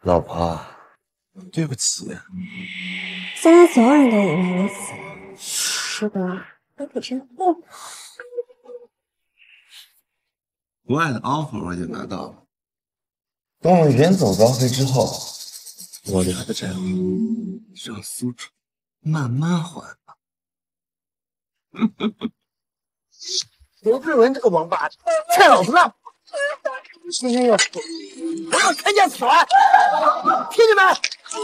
老婆，对不起。 现在所有人都以为你死了，是吧？你可真笨。 国外的 offer 我已经拿到了，等我们远走高飞之后，我留下的债务让苏楚慢慢还吧。刘志文这个王八蛋，欠老子烂！今天要死，我要全家死完！兄弟们！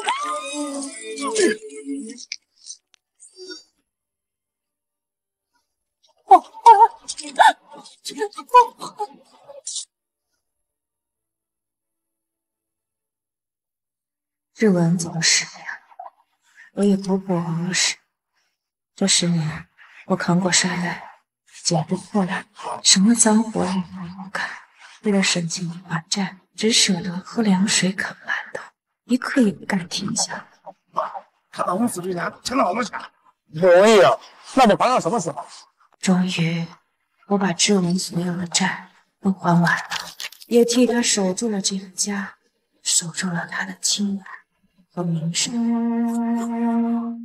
志文走了10年，我也苦苦熬了10年。这10年，我扛过山岳，捡过破烂，什么脏活累都没干。为了省钱还债，只舍得喝凉水啃馒头，一刻也不敢停下。 他老公死之前欠了好多钱， 不容易啊！那得还到什么时候？ 终于，我把志文所有的债都还完了，也替他守住了这个家，守住了他的清白和名声。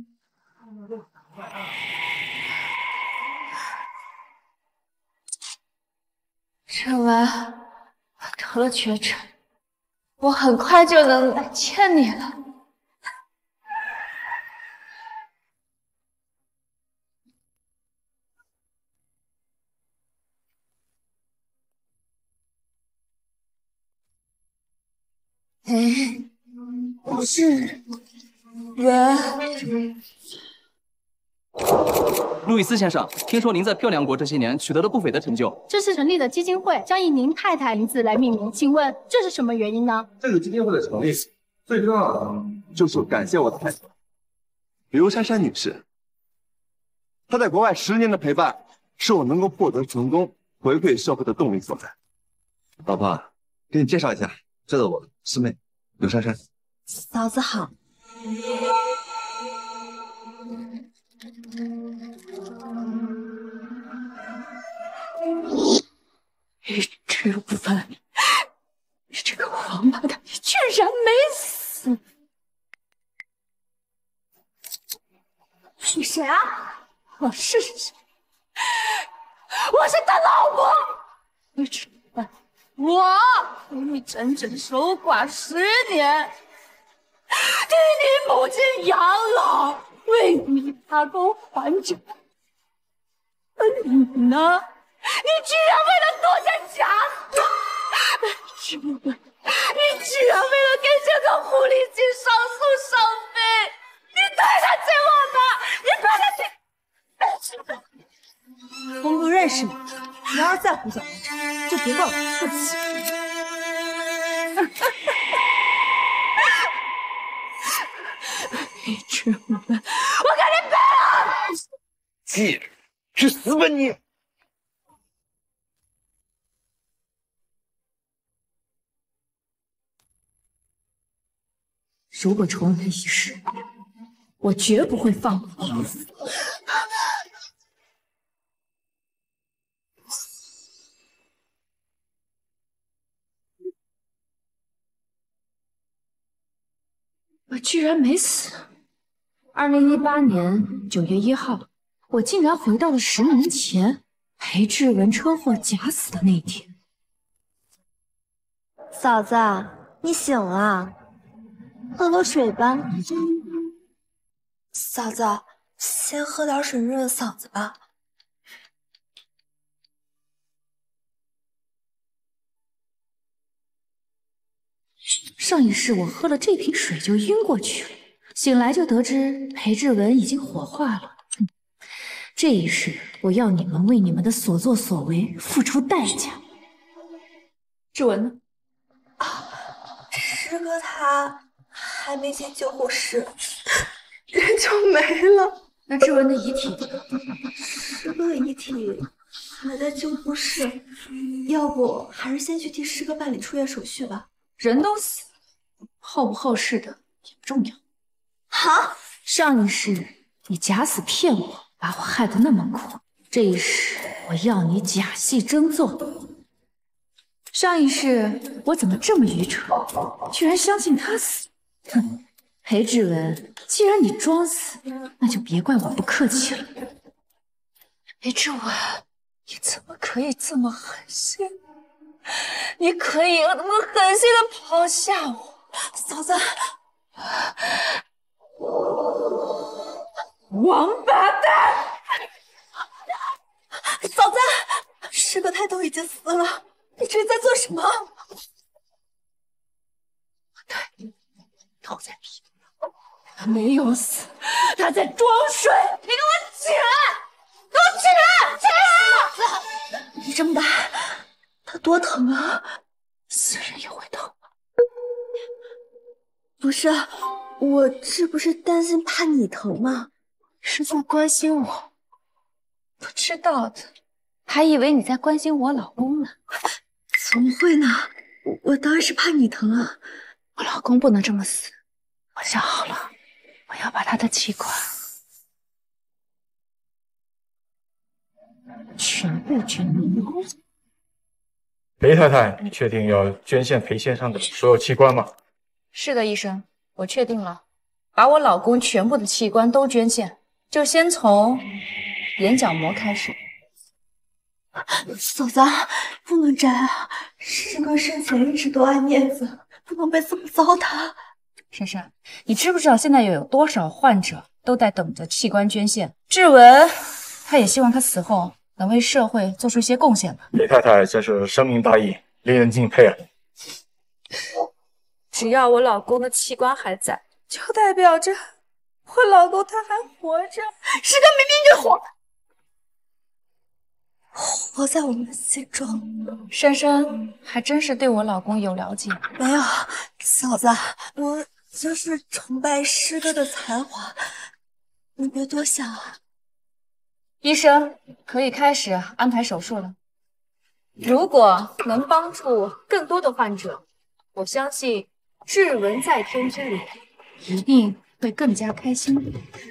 志文，我得了绝症，我很快就能来见你了。我是人。 路易斯先生，听说您在漂亮国这些年取得了不菲的成就。 这次成立的基金会将以您太太名字来命名，请问这是什么原因呢？ 这个基金会的成立，最重要的就是感谢我的太太刘珊珊女士。她在国外10年的陪伴，是我能够获得成功、回馈社会的动力所在。 老婆，给你介绍一下，这是我师妹刘珊珊。 嫂子好。志文，你这个王八蛋，你居然没死！你谁啊？我是谁？我是他老婆。志文，我陪你整整守寡10年，替你母亲养老，为你打工还债。而你呢？你居然为了夺下家产，志文，你居然为了给这个狐狸精上诉上飞，你太他亲我吧！你把他我不认识你，你要是再胡搅蛮缠，就别怪我客气。志文，我跟你背了！ 记着，去死吧你！ 如果重来一世，我绝不会放过你。我居然没死！2018年9月1号，我竟然回到了10年前裴志文车祸假死的那一天。 嫂子，你醒了，喝口水吧。嫂子，先喝点水热热嗓子吧。 上一世我喝了这瓶水就晕过去了，醒来就得知裴志文已经火化了。这一世我要你们为你们的所作所为付出代价。志文呢？ 师哥他还没进救护室，人就没了。 那志文的遗体呢？ 师哥的遗体还在救护室，要不还是先去替师哥办理出院手续吧。 人都死了，后不后事的也不重要。 好， 上一世你假死骗我，把我害得那么苦，这一世我要你假戏真做， 上一世我怎么这么愚蠢，居然相信他死？哼，裴志文，既然你装死，那就别怪我不客气了。裴志文，你怎么可以这么狠心？你可以这么狠心的抛下我，嫂子！王八蛋！ 嫂子，师哥他都已经死了，你这是在做什么？ 对，都在皮他没有死，他在装睡。你给我起来！给我起来！起来！ 你这么大，他多疼啊！ 死人也会疼。 不是，我这不是担心怕你疼吗？ 是在关心我。不知道的，还以为你在关心我老公呢。 怎么会呢？我当然是怕你疼啊！ 我老公不能这么死。我想好了，我要把他的器官全部捐了。 裴太太，你确定要捐献裴先生的所有器官吗？ 是的，医生，我确定了，把我老公全部的器官都捐献，就先从眼角膜开始。 嫂子，不能摘啊！师哥生前一直都爱面子，不能被这么糟蹋。 珊珊，你知不知道现在有多少患者都在等着器官捐献？志文，他也希望他死后能为社会做出一些贡献吧。 裴太太真是深明大义，令人敬佩啊！ 只要我老公的器官还在，就代表着我老公他还活着。师哥明明就活在我们心中。 珊珊还真是对我老公有了解。 没有，嫂子，我就是崇拜师哥的才华，你别多想啊。 医生可以开始安排手术了。如果能帮助更多的患者，我相信志文在天之灵一定会更加开心。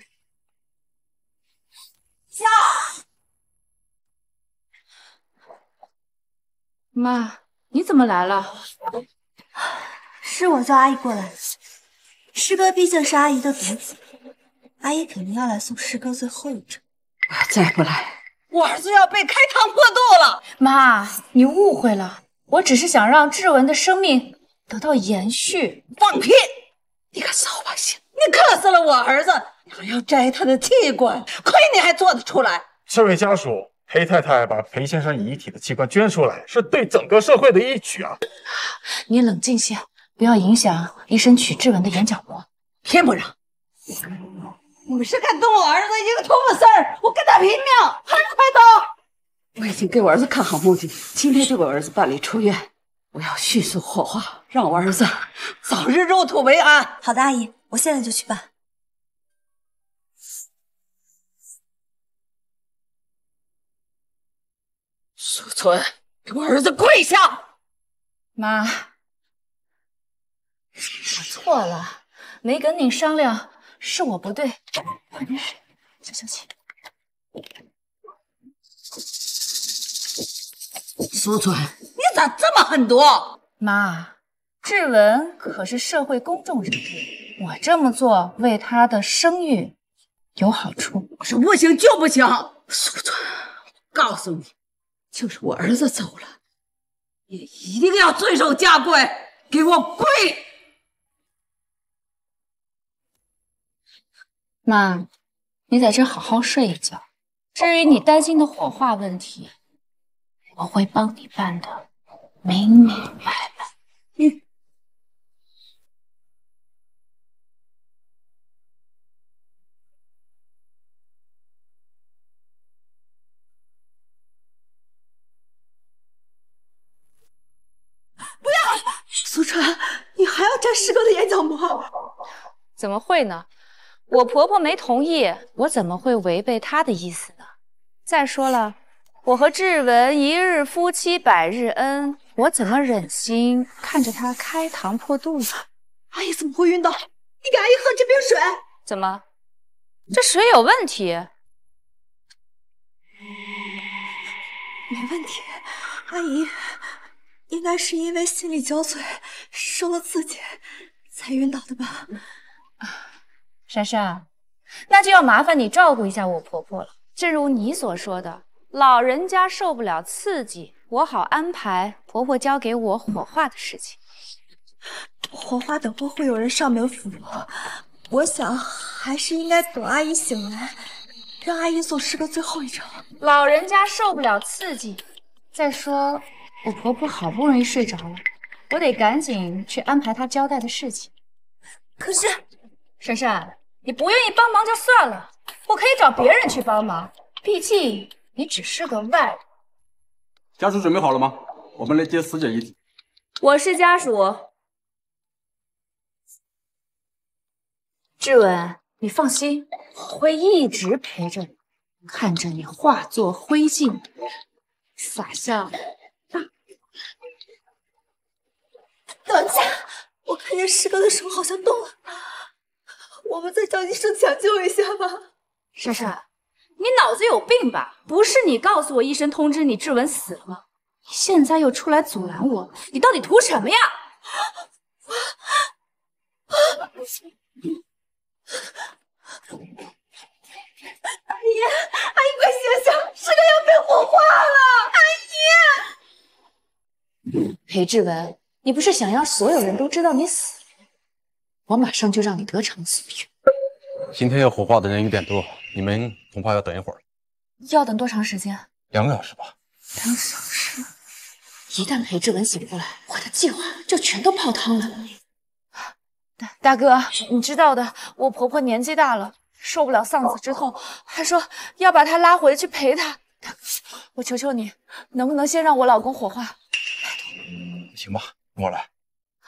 妈，你怎么来了？ 是我叫阿姨过来。师哥毕竟是阿姨的独子，阿姨肯定要来送师哥最后一程。 再不来，我儿子要被开膛破肚了。 妈，你误会了，我只是想让志文的生命得到延续。 放屁！你个扫把星，你克死了我儿子！你还要摘他的器官，亏你还做得出来！ 身为家属，裴太太把裴先生遗体的器官捐出来，是对整个社会的义举啊！ 你冷静些，不要影响医生取志文的眼角膜。 偏不让！你们是敢动我儿子一个头发丝儿，我跟他拼命！还是快走！我已经给我儿子看好目的，今天就给我儿子办理出院。我要迅速火化，让我儿子早日入土为安。 好的，阿姨，我现在就去办。 苏存，给我儿子跪下！ 妈，我错了，没跟你商量，是我不对。快点水，消消气。 苏存，你咋这么狠毒？ 妈，志文可是社会公众人物，我这么做为他的声誉有好处。 我说不行就不行，苏存，我告诉你，就是我儿子走了，也一定要罪守家规，给我跪！ 妈，你在这好好睡一觉。至于你担心的火化问题，我会帮你办的明明白白。 不要，苏川，你还要摘师哥的眼角膜？ 怎么会呢？我婆婆没同意，我怎么会违背她的意思呢？再说了，我和志文一日夫妻百日恩，我怎么忍心看着他开膛破肚呢？ 阿姨怎么会晕倒？你给阿姨喝这瓶水。 怎么，这水有问题？ 没问题，阿姨， 应该是因为心力交瘁，受了刺激，才晕倒的吧？ 珊珊，那就要麻烦你照顾一下我婆婆了。正如你所说的，老人家受不了刺激，我好安排婆婆交给我火化的事情。 火化等会会有人上门扶我，我想还是应该等阿姨醒来，让阿姨送师哥最后一程。 老人家受不了刺激，再说我婆婆好不容易睡着了，我得赶紧去安排她交代的事情。 可是， 珊珊，你不愿意帮忙就算了，我可以找别人去帮忙，毕竟你只是个外人。 家属准备好了吗？我们来接死者遗体。 我是家属。志文，你放心，我会一直陪着你，看着你化作灰烬，洒下。 等一下，我看见师哥的手好像动了，我们再找医生抢救一下吧。 珊珊，你脑子有病吧？不是你告诉我医生通知你志文死了吗？你现在又出来阻拦我，你到底图什么呀？ 阿姨，阿姨快醒醒，师哥要被火化了！阿姨， 裴志文，你不是想让所有人都知道你死了？我马上就让你得偿所愿。 今天要火化的人有点多，你们恐怕要等一会儿。 要等多长时间 2个小时吧。 2小时。一旦裴志文醒过来，我的计划就全都泡汤了。大哥，你知道的，我婆婆年纪大了，受不了丧子之痛，还说要把她拉回去陪她。大哥，我求求你，能不能先让我老公火化？ 行吧，跟我来。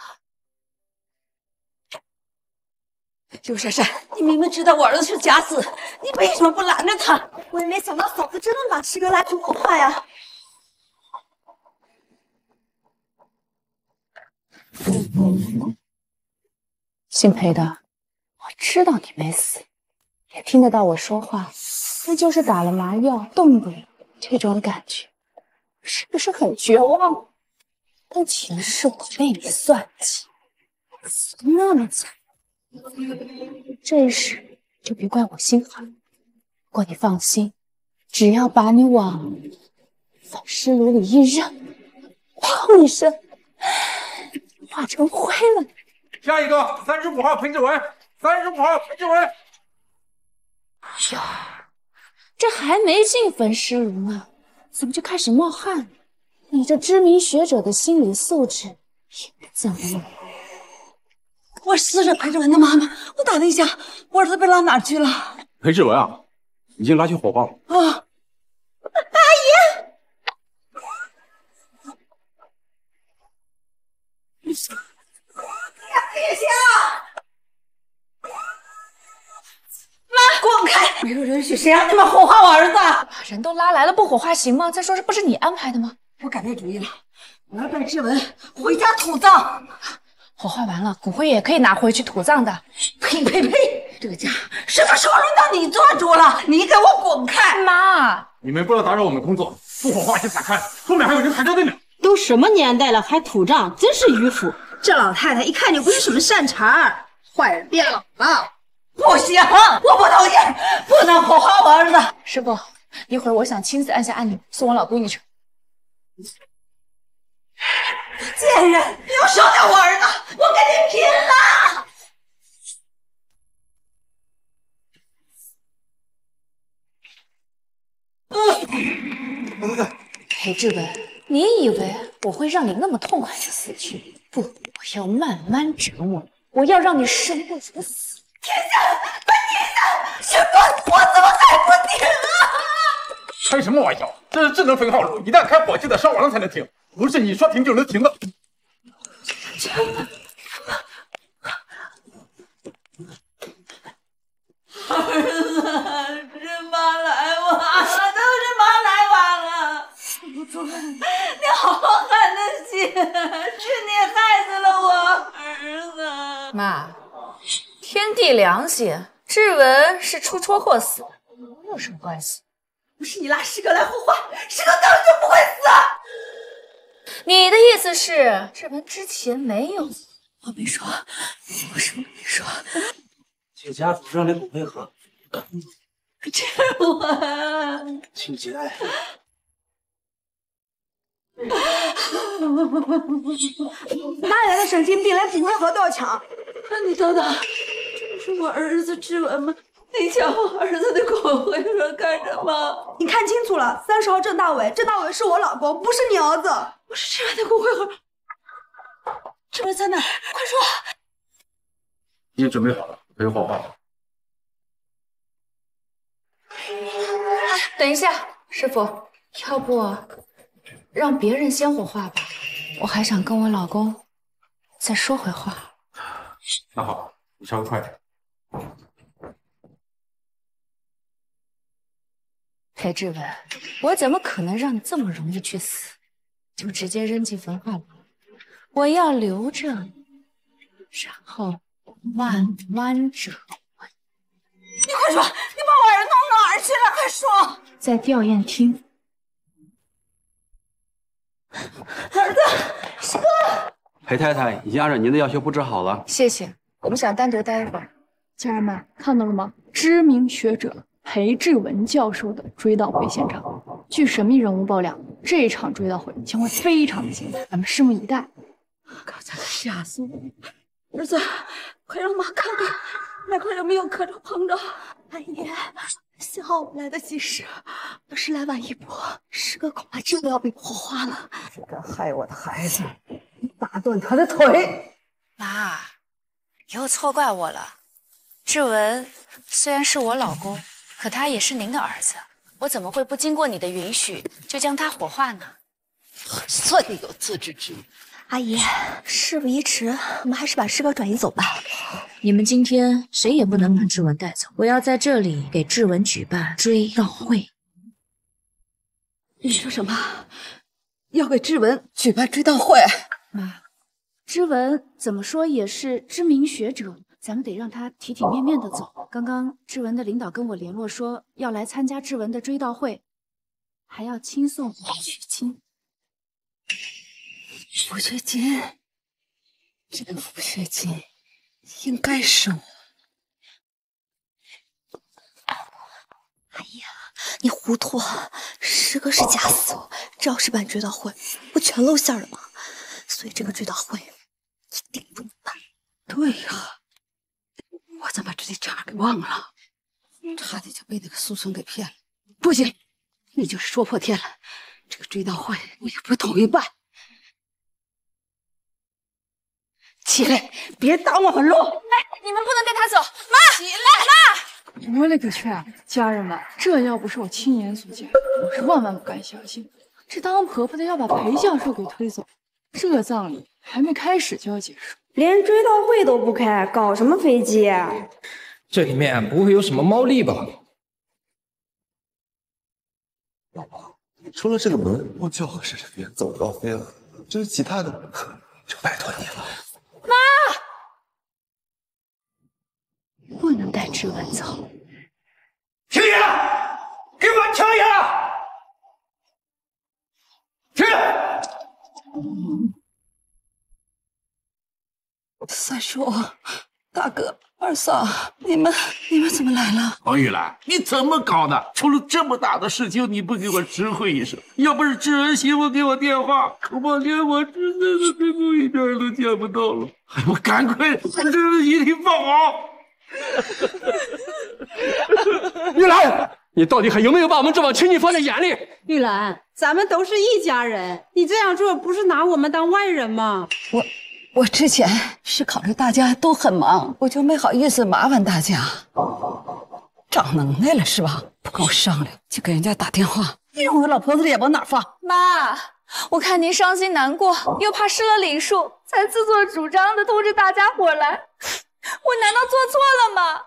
刘珊珊，你明明知道我儿子是假死，你为什么不拦着他？ 我也没想到嫂子真的把师哥拉去火化呀！ 姓裴的，我知道你没死，也听得到我说话，那就是打了麻药动不了，这种感觉是不是很绝望？但前世我被你算计，死得那么惨，这一世就别怪我心狠。不过你放心，只要把你往焚尸炉里一扔，砰一声，化成灰了。 下一个35号裴志文，35号裴志文。 呀，这还没进焚尸炉呢，怎么就开始冒汗了？你这知名学者的心理素质也怎么了？ 我是死者裴志文的妈妈，我打了一下，我儿子被拉哪去了？ 裴志文啊，已经拉去火化了。 啊！ 阿姨， 别下！妈，滚开！没有允许，谁让你们火化我儿子？ 把人都拉来了，不火化行吗？再说这不是你安排的吗？ 我改变主意了，我要带志文回家土葬。 火化完了，骨灰也可以拿回去土葬的。 呸呸呸！这个家什么时候轮到你做主了？你给我滚开！ 妈， 你们不要打扰我们工作，不火化先闪开，后面还有人抬着队呢。 都什么年代了，还土葬，真是迂腐。 这老太太一看就不是什么善茬儿，坏人变老了。 不行，我不同意，不能火化我儿子。 师傅，一会儿我想亲自按下按钮送我老闺女去。 贱人，你要烧掉我儿子，我跟你拼了！ 裴志文，你以为我会让你那么痛快的死去？不，我要慢慢折磨你，我要让你生不如死。 停下！快停下！师哥，我怎么还不停啊？ 开什么玩笑？这是智能分号炉，一旦开火就得烧完了才能停，不是你说停就能停的。 儿子，是妈来晚了，都是妈来晚了。你好狠的心，是你害死了我儿子。 妈，天地良心，志文是出车祸死的，跟我有什么关系？ 不是你拉师哥来火化，师哥根本就不会死。 你的意思是，志文之前没有？ 我没说，我什么都没说。 请家属让领骨灰盒。 志文， 请节。 哪来的神经病，连骨灰盒都要抢？ 你等等，这是我儿子志文吗？你抢我儿子的骨灰盒干什么？ 你看清楚了，30号郑大伟，郑大伟是我老公，不是你儿子。 我是志文的骨灰盒。志文在哪？快说！ 已经准备好了，可以火化了。 等一下，师傅，要不让别人先火化吧？我还想跟我老公再说会话。 那好，你稍微快点。 裴志文，我怎么可能让你这么容易去死，就直接扔进焚化炉？我要留着你，然后慢慢折磨你。 你快说，你把我儿子弄哪儿去了？快说！ 在吊唁厅。 儿子，师哥。 裴太太已经按照您的要求布置好了。 谢谢，我们想单独待一会儿。 家人们看到了吗？知名学者裴志文教授的追悼会现场。据神秘人物爆料，这场追悼会将会非常的精彩，咱们拭目以待。 刚才吓死我！儿子，快让妈看看那块有没有磕着碰着。 阿姨，幸好我们来得及时，要是来晚一步，师哥恐怕真的要被火化了。 这个害我的孩子，你打断他的腿！ 妈，又错怪我了。志文虽然是我老公，可他也是您的儿子，我怎么会不经过你的允许就将他火化呢？ 算你有自知之明。 阿姨，事不宜迟，我们还是把师哥转移走吧。 你们今天谁也不能把志文带走，我要在这里给志文举办追悼会。 你说什么？要给志文举办追悼会？ 妈，志文怎么说也是知名学者，咱们得让他体体面面的走。刚刚志文的领导跟我联络说要来参加志文的追悼会，还要亲送抚恤金。 抚恤金，这个抚恤金应该是我。 阿姨，你糊涂，师哥是假死，这要是办追悼会，不全露馅了吗？所以这个追悼会一定不能办。 对呀，我怎么把这茬给忘了？差点就被那个苏村给骗了。不行，你就是说破天了，这个追悼会我也不同意办。起来，别挡我们路！ 哎，你们不能带他走！妈，起来！ 妈，我勒个去！家人们，这要不是我亲眼所见，我是万万不敢相信。这当婆婆的要把裴教授给推走，这葬礼还没开始就要结束， 连追悼会都不开，搞什么飞机？ 这里面不会有什么猫腻吧？ 老婆，除了这个门，我就和沈晨远走高飞了。至于其他的，就拜托你了。 妈， 不能带志文走。 停下！给我停下！停！ 三叔，大哥，二嫂，你们怎么来了？ 王玉兰，你怎么搞的？出了这么大的事情，你不给我知会一声？要不是志文媳妇给我电话，恐怕连我侄子的最后一面都见不到了。还不赶快把志文遗体放好！ 玉兰，你到底还有没有把我们这帮亲戚放在眼里？ 玉兰，咱们都是一家人，你这样做不是拿我们当外人吗？ 我之前是考虑大家都很忙，我就没好意思麻烦大家。长能耐了是吧？不跟我商量，就给人家打电话，你让我老婆子脸往哪放？ 妈，我看您伤心难过，又怕失了礼数，才自作主张的通知大家伙来。我难道做错了吗？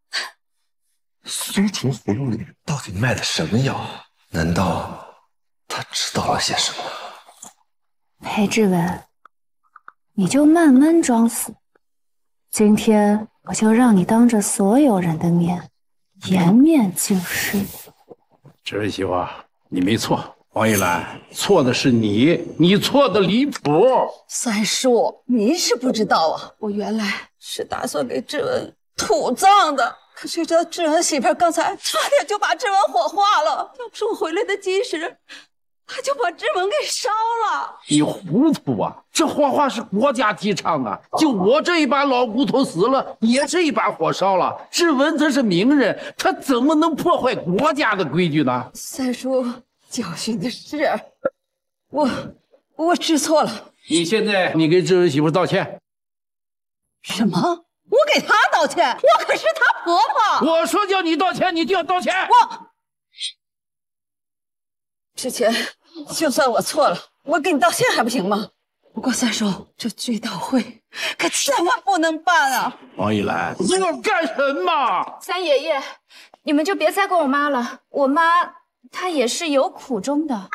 苏纯葫芦里到底卖的什么药？难道他知道了些什么？ 裴志文，你就慢慢装死。今天我就让你当着所有人的面颜面尽失。 这位媳妇，你没错， 王一兰，错的是你，你错的离谱。 三叔，您是不知道啊，我原来是打算给志文土葬的，可谁知道志文媳妇刚才差点就把志文火化了，要不是我回来的及时，他就把志文给烧了。 你糊涂啊！这火化是国家提倡的，就我这一把老骨头死了，也是一把火烧了。志文他是名人，他怎么能破坏国家的规矩呢？ 三叔，教训的是我知错了。 你现在你给志文媳妇道歉。 什么？我给她道歉？我可是她婆婆。 我说叫你道歉，你就要道歉。 之前就算我错了，我给你道歉还不行吗？不过三叔，这追悼会可千万不能办啊！ 王一兰，你要干什么？ 三爷爷，你们就别再管我妈了，我妈她也是有苦衷的。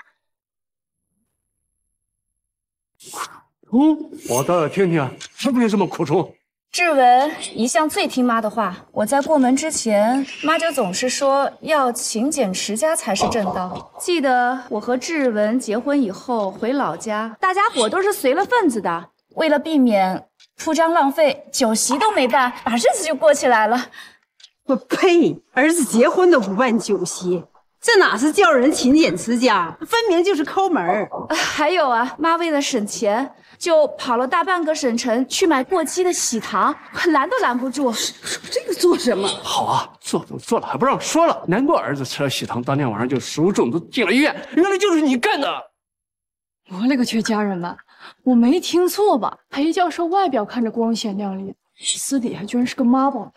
我倒要听听是不是有什么苦衷。 志文一向最听妈的话，我在过门之前，妈就总是说要勤俭持家才是正道。记得我和志文结婚以后回老家，大家伙都是随了份子的，为了避免铺张浪费，酒席都没办，把日子就过起来了。 我呸！儿子结婚都不办酒席，这哪是叫人勤俭持家，分明就是抠门儿。 还有啊，妈为了省钱，就跑了大半个省城去买过期的喜糖，拦都拦不住。 说这个做什么？ 好啊，做都做了，还不让说了。难怪儿子吃了喜糖，当天晚上就食物中毒进了医院，原来就是你干的。 我勒个去，家人们，我没听错吧？裴教授外表看着光鲜亮丽，私底下居然是个妈宝男。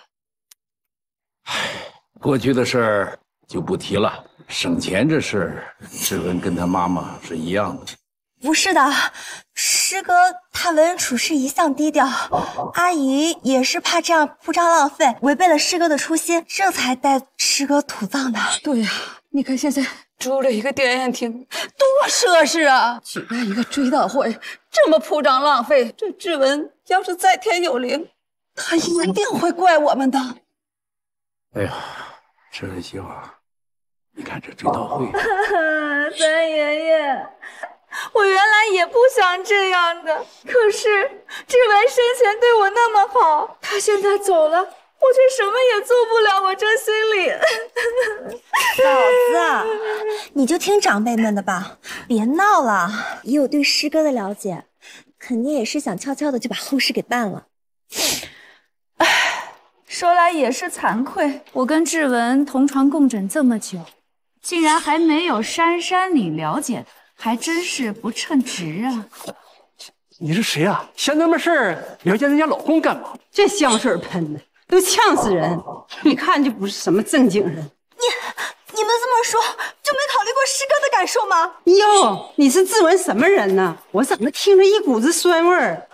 过去的事儿就不提了，省钱这事，志文跟他妈妈是一样的。 不是的，师哥他为人处事一向低调，阿姨也是怕这样铺张浪费，违背了师哥的初心，这才带师哥土葬的。 对呀，你看现在租了一个奠宴厅，多奢侈啊！举办一个追悼会，这么铺张浪费，这志文要是在天有灵，他一定会怪我们的。 哎呀，志文媳妇，你看这追悼会， 三爷爷。我原来也不想这样的，可是志文生前对我那么好，他现在走了，我却什么也做不了，我这心里。 嫂子，你就听长辈们的吧，别闹了。以我对师哥的了解，肯定也是想悄悄的就把后事给办了。 说来也是惭愧，我跟志文同床共枕这么久，竟然还没有珊珊你了解的。还真是不称职啊！ 你是谁啊？闲那么事儿了解人家老公干嘛？ 这香水喷的都呛死人，一看就不是什么正经人。 你们这么说，就没考虑过师哥的感受吗？ 哟，你是志文什么人呢？我怎么听着一股子酸味儿？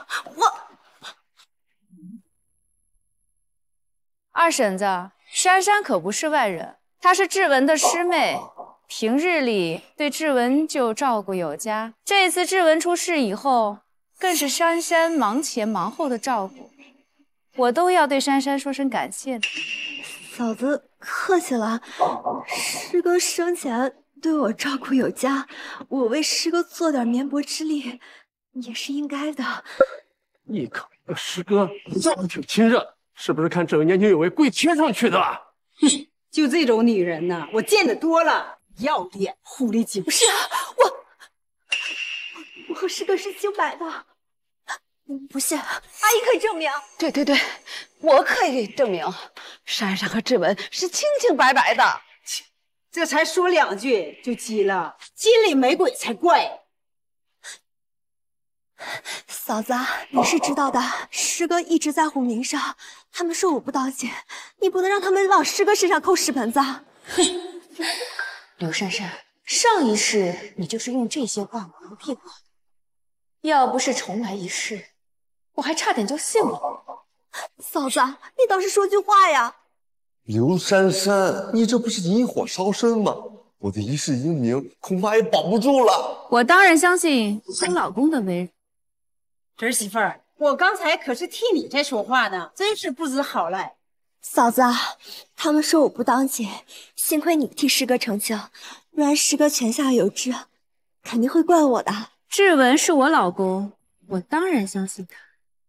二婶子，珊珊可不是外人，她是志文的师妹。平日里对志文就照顾有加，这次志文出事以后，更是珊珊忙前忙后的照顾，我都要对珊珊说声感谢的。 嫂子客气了，师哥生前对我照顾有加，我为师哥做点绵薄之力也是应该的。 你靠个师哥，这么挺亲热，是不是看这位年轻有为故意贴上去的？ 哼，就这种女人呢，我见得多了。要脸狐狸精！ 不是啊，我和师哥是清白的，不信阿姨可以证明。 对，我可以证明，珊珊和志文是清清白白的。 这才说两句就急了，心里没鬼才怪。 嫂子，你是知道的，师哥一直在乎名声，他们说我不当心，你不能让他们往师哥身上扣屎盆子。 哼。刘珊珊，上一世你就是用这些话蒙蔽我，要不是重来一世，我还差点就信了。 嫂子，你倒是说句话呀！ 刘珊珊，你这不是引火烧身吗？我的一世英名恐怕也保不住了。 我当然相信我老公的为人。 侄媳妇儿，我刚才可是替你在说话呢，真是不知好赖。 嫂子，他们说我不当紧，幸亏你替师哥澄清，不然师哥泉下有知， 肯定会怪我的。 志文是我老公，我当然相信他。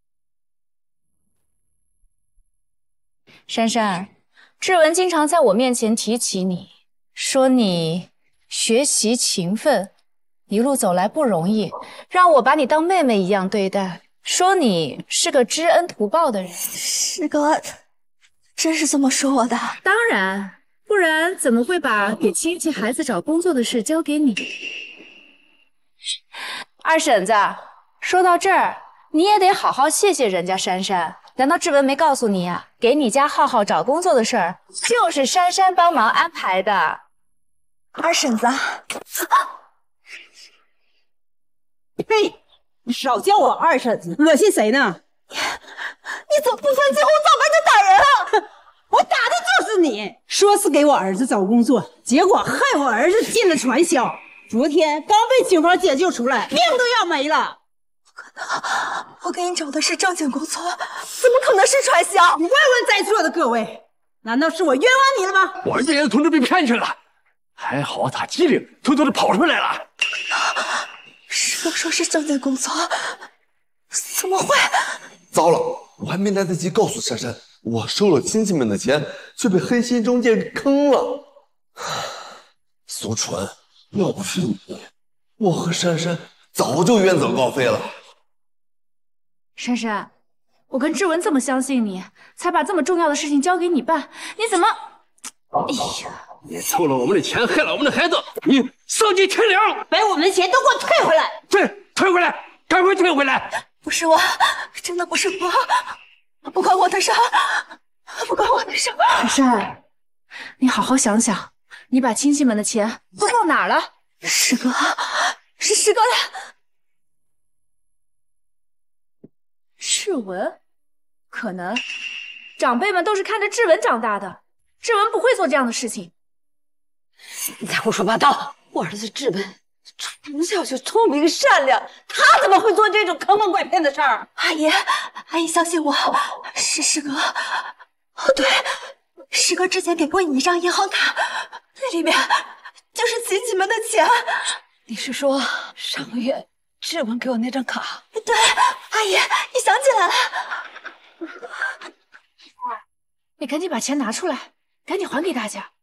珊珊，志文经常在我面前提起你，说你学习勤奋，一路走来不容易，让我把你当妹妹一样对待，说你是个知恩图报的人。 师哥，真是这么说我的？ 当然，不然怎么会把给亲戚孩子找工作的事交给你？二婶子，说到这儿，你也得好好谢谢人家珊珊。难道志文没告诉你啊？给你家浩浩找工作的事儿，就是珊珊帮忙安排的。 二婶子， 呸！你少叫我二婶子，恶心谁呢？ 你怎么不分青红皂白就打人啊？ 我打的就是你！说是给我儿子找工作，结果害我儿子进了传销。昨天刚被警方解救出来，命都要没了。 不可能，我给你找的是正经工作，怎么可能是传销？ 你问问在座的各位，难道是我冤枉你了吗？ 我儿子也同志被骗去了，还好打机灵，偷偷的跑出来了。 师哥说是正经工作，怎么会？ 糟了，我还没来得及告诉珊珊，我收了亲戚们的钱，却被黑心中介给坑了。苏纯，要不是你，我和珊珊早就远走高飞了。 珊珊，我跟志文这么相信你，才把这么重要的事情交给你办，你怎么……哎呀！ 你偷了我们的钱，害了我们的孩子，你丧尽天良！ 把我们的钱都给我退回来！ 退回来，赶快退回来！ 不是我，真的不是我，不关我的事，不关我的事。 珊珊，你好好想想，你把亲戚们的钱都到哪儿了？ 师哥，是师哥的。 志文，可能长辈们都是看着志文长大的，志文不会做这样的事情。 你在胡说八道！我儿子志文从小就聪明善良，他怎么会做这种坑蒙拐骗的事儿？ 阿姨相信我，是师哥。哦，对，师哥之前给过你一张银行卡，那里面就是亲戚们的钱。 你是说上个月志文给我那张卡？ 对，阿姨，你想起来了。 你赶紧把钱拿出来，赶紧还给大家。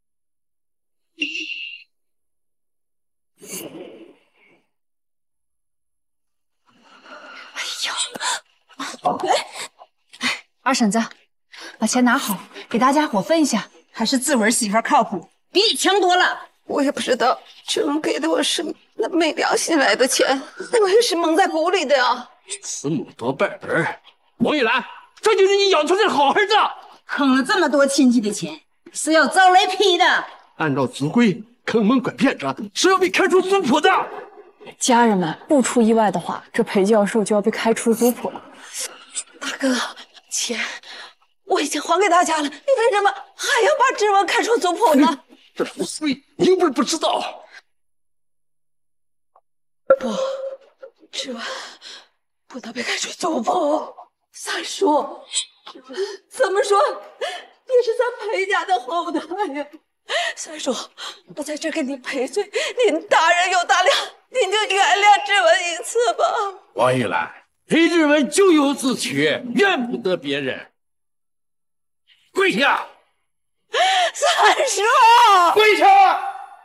哎呦，二婶子，把钱拿好，给大家伙分一下。 还是志文媳妇靠谱，比你强多了。 我也不知道志文给的我是那没良心来的钱，我也是蒙在鼓里的呀。 慈母多败儿，王玉兰，这就是你养出来的好儿子。 坑了这么多亲戚的钱，是要遭雷劈的。 按照族规，坑蒙拐骗者是要被开除族谱的。 家人们，不出意外的话，这裴教授就要被开除族谱了。 大哥，钱我已经还给大家了，你为什么还要把志文开除族谱呢？ 这不对，你又不是不知道。 不，志文不能被开除族谱。三叔，怎么说也是咱裴家的后代呀。三叔，我在这给您赔罪，您大人有大量，您就原谅志文一次吧。 王玉兰，裴志文咎由自取，怨不得别人。跪下！ 三叔， 跪下！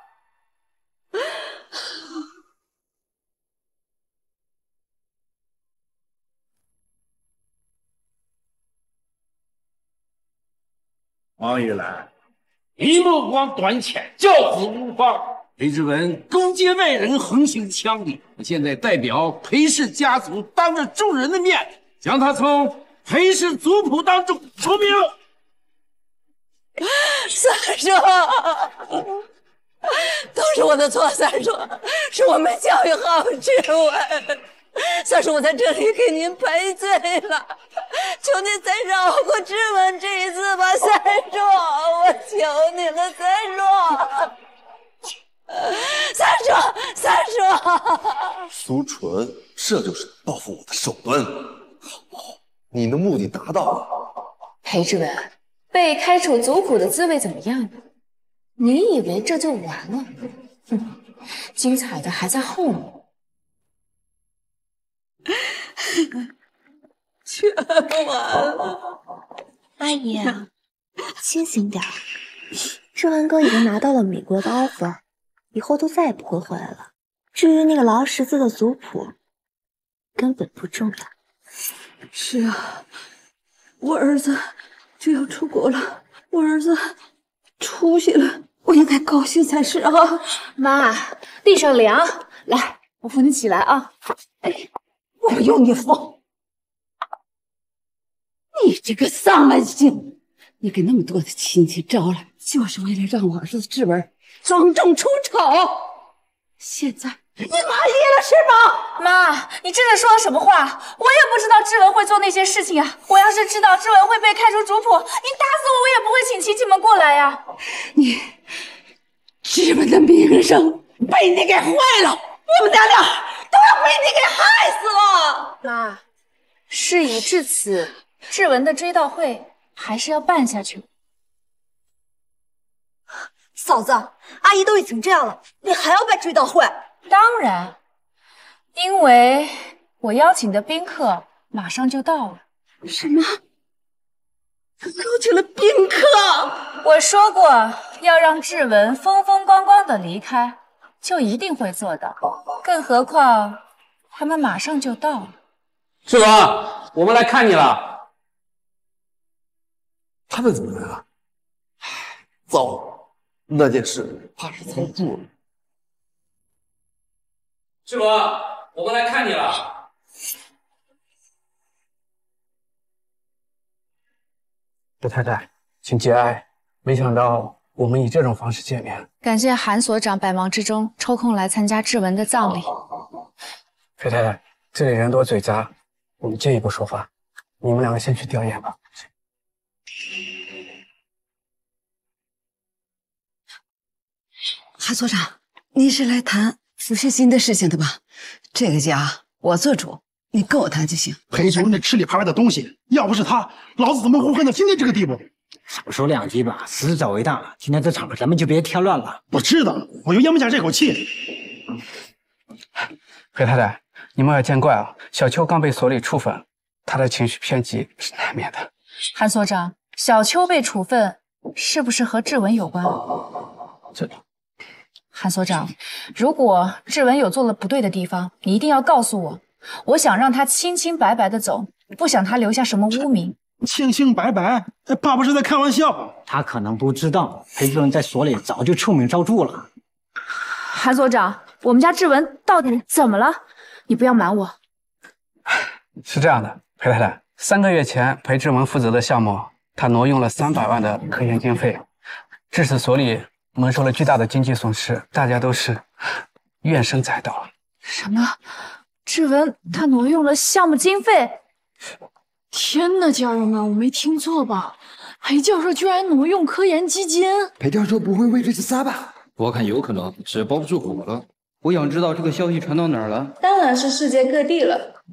王玉兰，你目光短浅，教子无方。裴志文勾结外人，横行乡里。我现在代表裴氏家族，当着众人的面，将他从裴氏族谱当中除名。 三叔，都是我的错，三叔，是我没教育好志文。三叔，我在这里给您赔罪了，求您再饶过志文这一次吧，三叔，我求你了，三叔，三叔。 苏纯，这就是报复我的手段。好，你的目的达到了。 裴志文，被开除族谱的滋味怎么样？你以为这就完了？哼， 精彩的还在后面。 全完了， 阿姨，清醒点儿。志文哥已经拿到了美国的 offer， 以后都再也不会回来了。至于那个劳什字的族谱，根本不重要。 是啊，我儿子就要出国了，我儿子出息了，我应该高兴才是啊！ 妈，地上凉，来，我扶你起来啊！ 哎，我不用你扶。你这个丧门星，你给那么多的亲戚招来，就是为了让我儿子志文庄重出丑。现在你满意了是吗？ 妈，你这是说的什么话？我也不知道志文会做那些事情呀。我要是知道志文会被开除族谱，你打死我也不会请亲戚们过来呀。 你志文的名声被你给坏了，我们娘俩都要被你给害死了。 妈，事已至此，志文的追悼会还是要办下去。 嫂子，阿姨都已经这样了，你还要办追悼会？ 当然，因为我邀请的宾客马上就到了。 什么？邀请了宾客？ 我说过要让志文风风光光的离开，就一定会做到。更何况他们马上就到了。 志文，我们来看你了。 他们怎么来了？糟，那件事怕是藏不住了。 志文，我们来看你了。 刘太太，请节哀。没想到我们以这种方式见面。 感谢韩所长百忙之中抽空来参加志文的葬礼。 裴太太，这里人多嘴杂，我们借一步说话。你们两个先去吊唁吧。 韩所长，您是来谈傅世新的事情的吧？这个家我做主，你跟我谈就行。 裴主任那吃里扒外的东西，要不是他，老子怎么会混到今天这个地步？ 少说两句吧，死者为大。今天这场咱们就别添乱了。 我知道，我就咽不下这口气。 裴太太，你们要见怪啊！小秋刚被所里处分，她的情绪偏激是难免的。 韩所长，小秋被处分是不是和志文有关？ 这。 韩所长，如果志文有做了不对的地方，你一定要告诉我。我想让他清清白白的走，不想他留下什么污名。 清清白白？爸爸是在开玩笑。 他可能不知道，裴主任在所里早就臭名昭著了。 韩所长，我们家志文到底怎么了？你不要瞒我。 是这样的，裴太太，3个月前裴志文负责的项目，他挪用了300万的科研经费，致使所里蒙受了巨大的经济损失，大家都是怨声载道。 什么？志文他挪用了项目经费？ 天哪，家人们，我没听错吧？裴教授居然挪用科研基金？ 裴教授不会为这自杀吧？ 我看有可能，只是包不住火了。我想知道这个消息传到哪儿了？ 当然是世界各地了。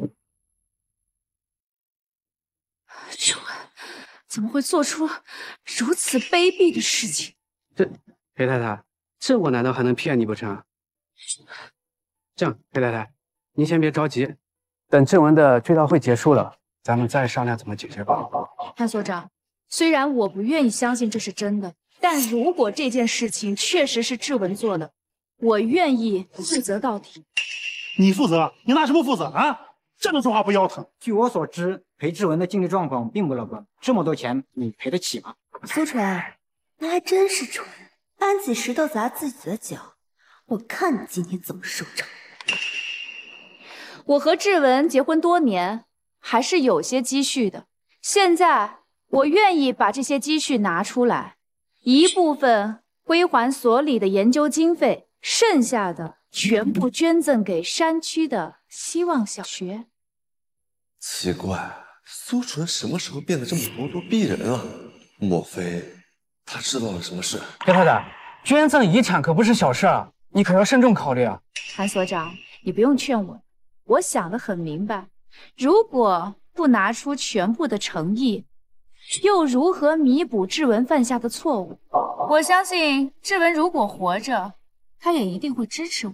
志文怎么会做出如此卑鄙的事情？ 这裴太太，这我难道还能骗你不成？这样，裴太太，您先别着急，等志文的追悼会结束了，咱们再商量怎么解决吧。 潘所长，虽然我不愿意相信这是真的，但如果这件事情确实是志文做的，我愿意负责到底。 你负责？你拿什么负责啊？这么说话不腰疼？ 据我所知，裴志文的经济状况并不乐观，这么多钱你赔得起吗？ 苏纯，你还真是蠢，搬起石头砸自己的脚。我看你今天怎么收场。 我和志文结婚多年，还是有些积蓄的。现在我愿意把这些积蓄拿出来，一部分归还所里的研究经费，剩下的全部捐赠给山区的希望小学。 奇怪，苏纯什么时候变得这么咄咄逼人了？莫非他知道了什么事？ 裴太太，捐赠遗产可不是小事啊，你可要慎重考虑啊。 韩所长，你不用劝我，我想得很明白，如果不拿出全部的诚意，又如何弥补志文犯下的错误？我相信志文如果活着， 他也一定会支持我。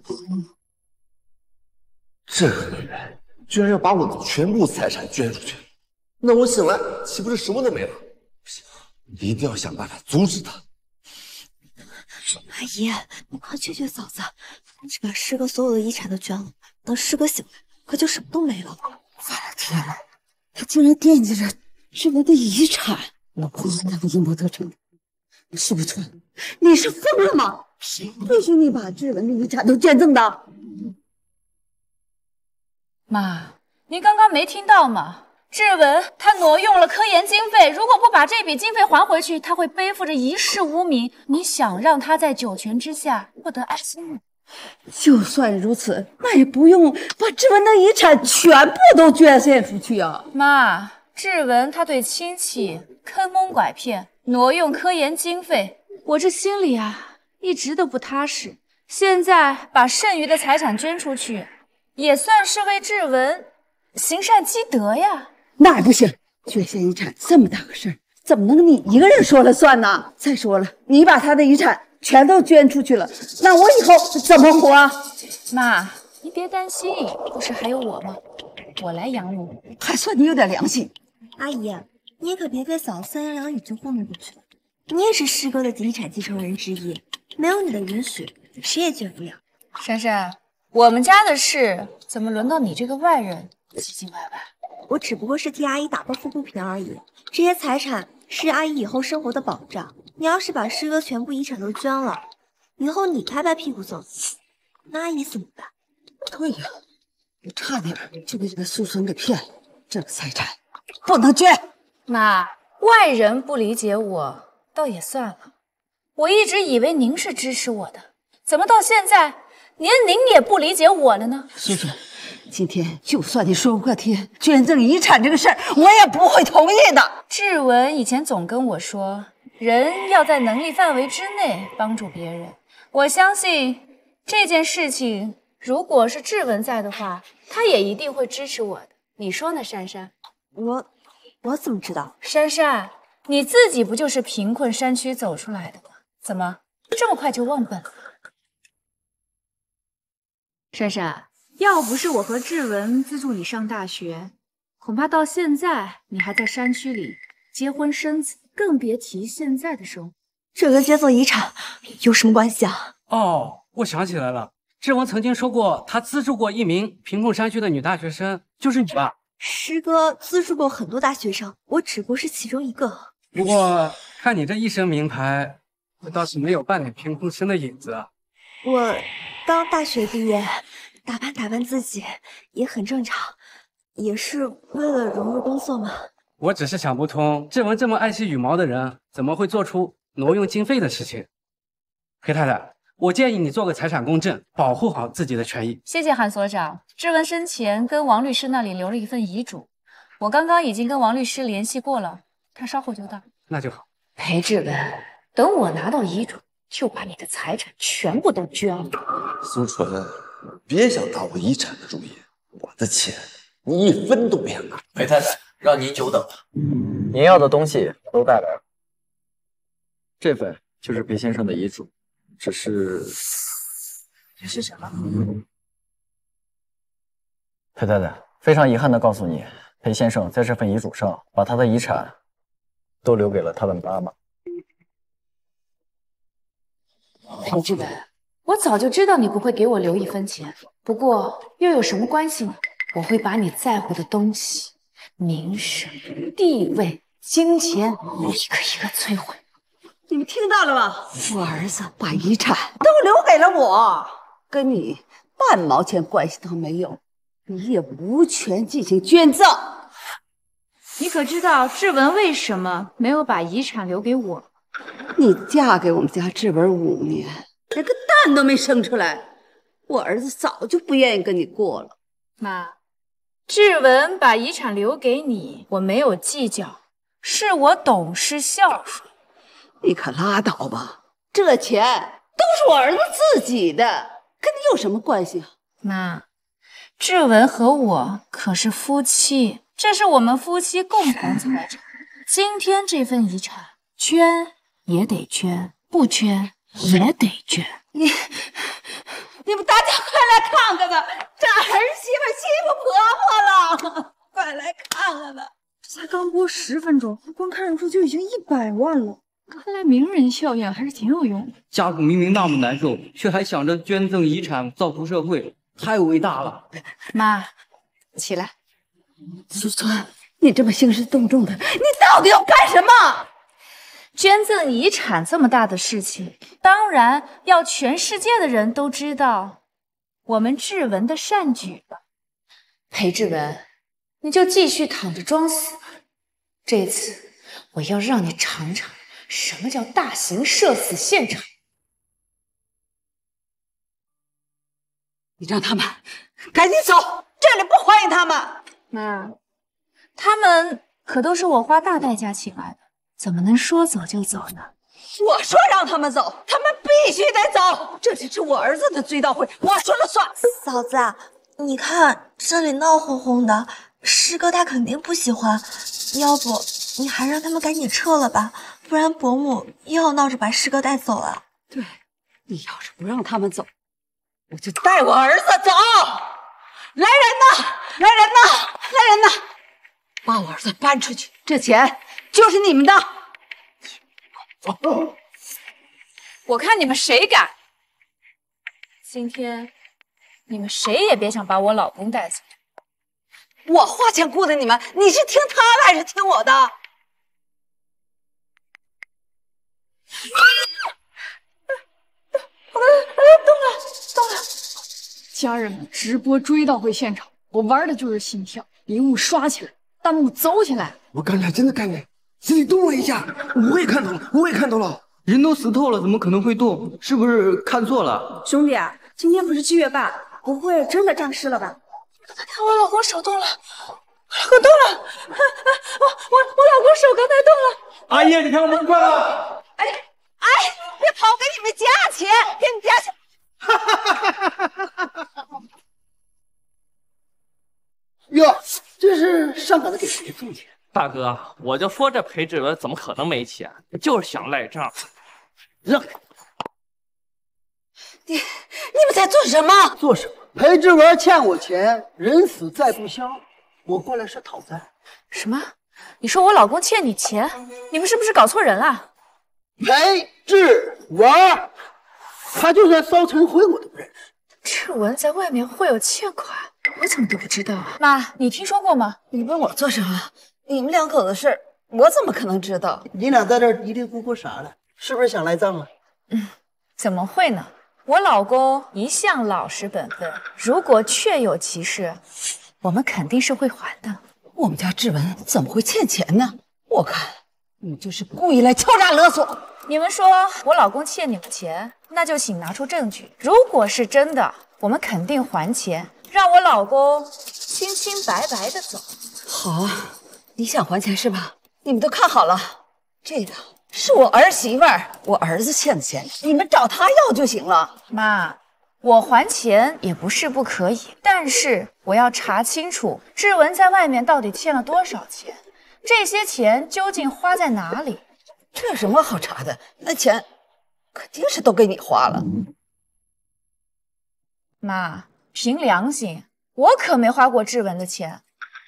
这个女人居然要把我的全部财产捐出去，那我醒来岂不是什么都没了？不行，一定要想办法阻止她。 阿姨，你快劝劝嫂子，要是把师哥所有的遗产都捐了，等师哥醒来，可就什么都没了。 我的天哪，他竟然惦记着志文的遗产，老婆子那个阴谋得逞，说不穿，你是疯了吗？谁允许你把志文的遗产都捐赠的？ 妈，您刚刚没听到吗？志文他挪用了科研经费，如果不把这笔经费还回去，他会背负着一世无名。你想让他在九泉之下获得爱心吗？ 就算如此，那也不用把志文的遗产全部都捐献出去啊！ 妈，志文他对亲戚坑蒙拐骗，挪用科研经费，我这心里啊一直都不踏实。现在把剩余的财产捐出去，也算是为志文行善积德呀。 那也不行，捐献遗产这么大个事儿，怎么能你一个人说了算呢？再说了，你把他的遗产全都捐出去了，那我以后怎么活啊？ 妈，你别担心，不是还有我吗？我来养你， 还算你有点良心。 阿姨，你也可别被嫂三言两语就糊弄过去了。你也是师哥的遗产继承人之一，没有你的允许，谁也捐不了。 珊珊，我们家的事怎么轮到你这个外人唧唧歪歪？ 我只不过是替阿姨打抱不平而已。这些财产是阿姨以后生活的保障。你要是把师哥全部遗产都捐了，以后你拍拍屁股走，那阿姨怎么办？ 对呀，我差点就被这个苏孙给骗了。这个财产不能捐。 妈，外人不理解我倒也算了，我一直以为您是支持我的，怎么到现在连您也不理解我了呢？ 苏孙，今天就算你说过天捐赠遗产这个事儿，我也不会同意的。 志文以前总跟我说，人要在能力范围之内帮助别人。我相信这件事情，如果是志文在的话，他也一定会支持我的。你说呢，珊珊？ 我怎么知道？ 珊珊，你自己不就是贫困山区走出来的吗？怎么这么快就忘本了？珊珊，要不是我和志文资助你上大学，恐怕到现在你还在山区里结婚生子，更别提现在的生活。 这跟捐赠遗产有什么关系啊？ 哦，我想起来了，志文曾经说过，他资助过一名贫困山区的女大学生，就是你吧？ 师哥资助过很多大学生，我只不过是其中一个。 不过看你这一身名牌，我倒是没有半点贫困生的影子啊。 我刚大学毕业，打扮自己也很正常，也是为了融入工作嘛。 我只是想不通，志文这么爱惜羽毛的人，怎么会做出挪用经费的事情？黑太太，我建议你做个财产公证，保护好自己的权益。 谢谢韩所长。志文生前跟王律师那里留了一份遗嘱，我刚刚已经跟王律师联系过了，他稍后就到。 那就好。 裴志文，等我拿到遗嘱，就把你的财产全部都捐了。 苏纯，别想打我遗产的主意，我的钱你一分都别拿。 裴太太，让您久等了。您要的东西都带来了，这份就是裴先生的遗嘱，只是这是什么？ 裴太太，非常遗憾地告诉你，裴先生在这份遗嘱上把他的遗产都留给了他的妈妈。 裴志文，我早就知道你不会给我留一分钱，不过又有什么关系呢？我会把你在乎的东西、名声、地位、金钱一个一个摧毁。 你们听到了吗？我儿子把遗产都留给了我，跟你半毛钱关系都没有，你也无权进行捐赠。 你可知道志文为什么没有把遗产留给我？ 你嫁给我们家志文5年，连个蛋都没生出来，我儿子早就不愿意跟你过了。 妈，志文把遗产留给你，我没有计较，是我懂事孝顺。 你可拉倒吧，这钱都是我儿子自己的，跟你有什么关系啊？ 妈，志文和我可是夫妻，这是我们夫妻共同财产。今天这份遗产，捐也得捐，不捐也得捐。 你们大家快来看看吧，这儿媳妇欺负婆婆了，快来看看吧！ 才刚播10分钟，观看人数就已经100万了，看来名人效应还是挺有用的。 家属明明那么难受，却还想着捐赠遗产造福社会，太伟大了。 妈，起来。 苏川，你这么兴师动众的，你到底要干什么？ 捐赠遗产这么大的事情，当然要全世界的人都知道我们志文的善举了。裴志文，你就继续躺着装死。这次我要让你尝尝什么叫大型社死现场。 你让他们赶紧走，这里不欢迎他们。 妈，他们可都是我花大代价请来的，怎么能说走就走呢？ 我说让他们走，他们必须得走。这里是我儿子的追悼会，我说了算。 嫂子，你看这里闹哄哄的，师哥他肯定不喜欢，要不你还让他们赶紧撤了吧，不然伯母又要闹着把师哥带走了。 对，你要是不让他们走，我就带我儿子走。来人呐！来人呐！来人呐！把我儿子搬出去，这钱就是你们的。 我看你们谁敢！今天你们谁也别想把我老公带走。 我花钱雇的你们，你是听他的还是听我的？ 动了！家人们，直播追悼会现场，我玩的就是心跳，礼物刷起来，弹幕走起来。 我刚才真的看见自己动了一下，我也看到了， 人都死透了，怎么可能会动？是不是看错了？ 兄弟，今天不是7月8，不会真的诈尸了吧？ 看我老公手动了，我老公动了，我老公手刚才动了。 阿姨，你看我们快了。 哎，别跑，给你们加钱，给你们加钱。 哟，这是上赶着给谁付钱？ 大哥，我就说这裴志文怎么可能没钱，就是想赖账。 让开！ 你们在做什么？ 做什么？裴志文欠我钱，人死债不消，我过来是讨债。 什么？你说我老公欠你钱？你们是不是搞错人了？ 裴志文，他就算烧成灰我都不认识。 志文在外面会有欠款，我怎么都不知道啊？妈，你听说过吗？ 你问我做什么？你们两口子的事，我怎么可能知道？ 你俩在这儿嘀嘀咕咕啥了？是不是想赖账了？ 怎么会呢？我老公一向老实本分，如果确有其事，我们肯定是会还的。 我们家志文怎么会欠钱呢？我看你就是故意来敲诈勒索。 你们说我老公欠你们钱，那就请拿出证据。如果是真的，我们肯定还钱，让我老公清清白白的走。 好啊，你想还钱是吧？你们都看好了，这个是我儿媳妇儿，我儿子欠的钱，你们找他要就行了。 妈，我还钱也不是不可以，但是我要查清楚志文在外面到底欠了多少钱，这些钱究竟花在哪里？ 这有什么好查的？那钱肯定是都给你花了。 妈，凭良心，我可没花过志文的钱。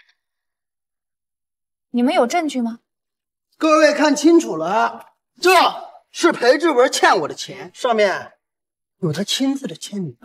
你们有证据吗？ 各位看清楚了，这是裴志文欠我的钱，上面有他亲自的签名。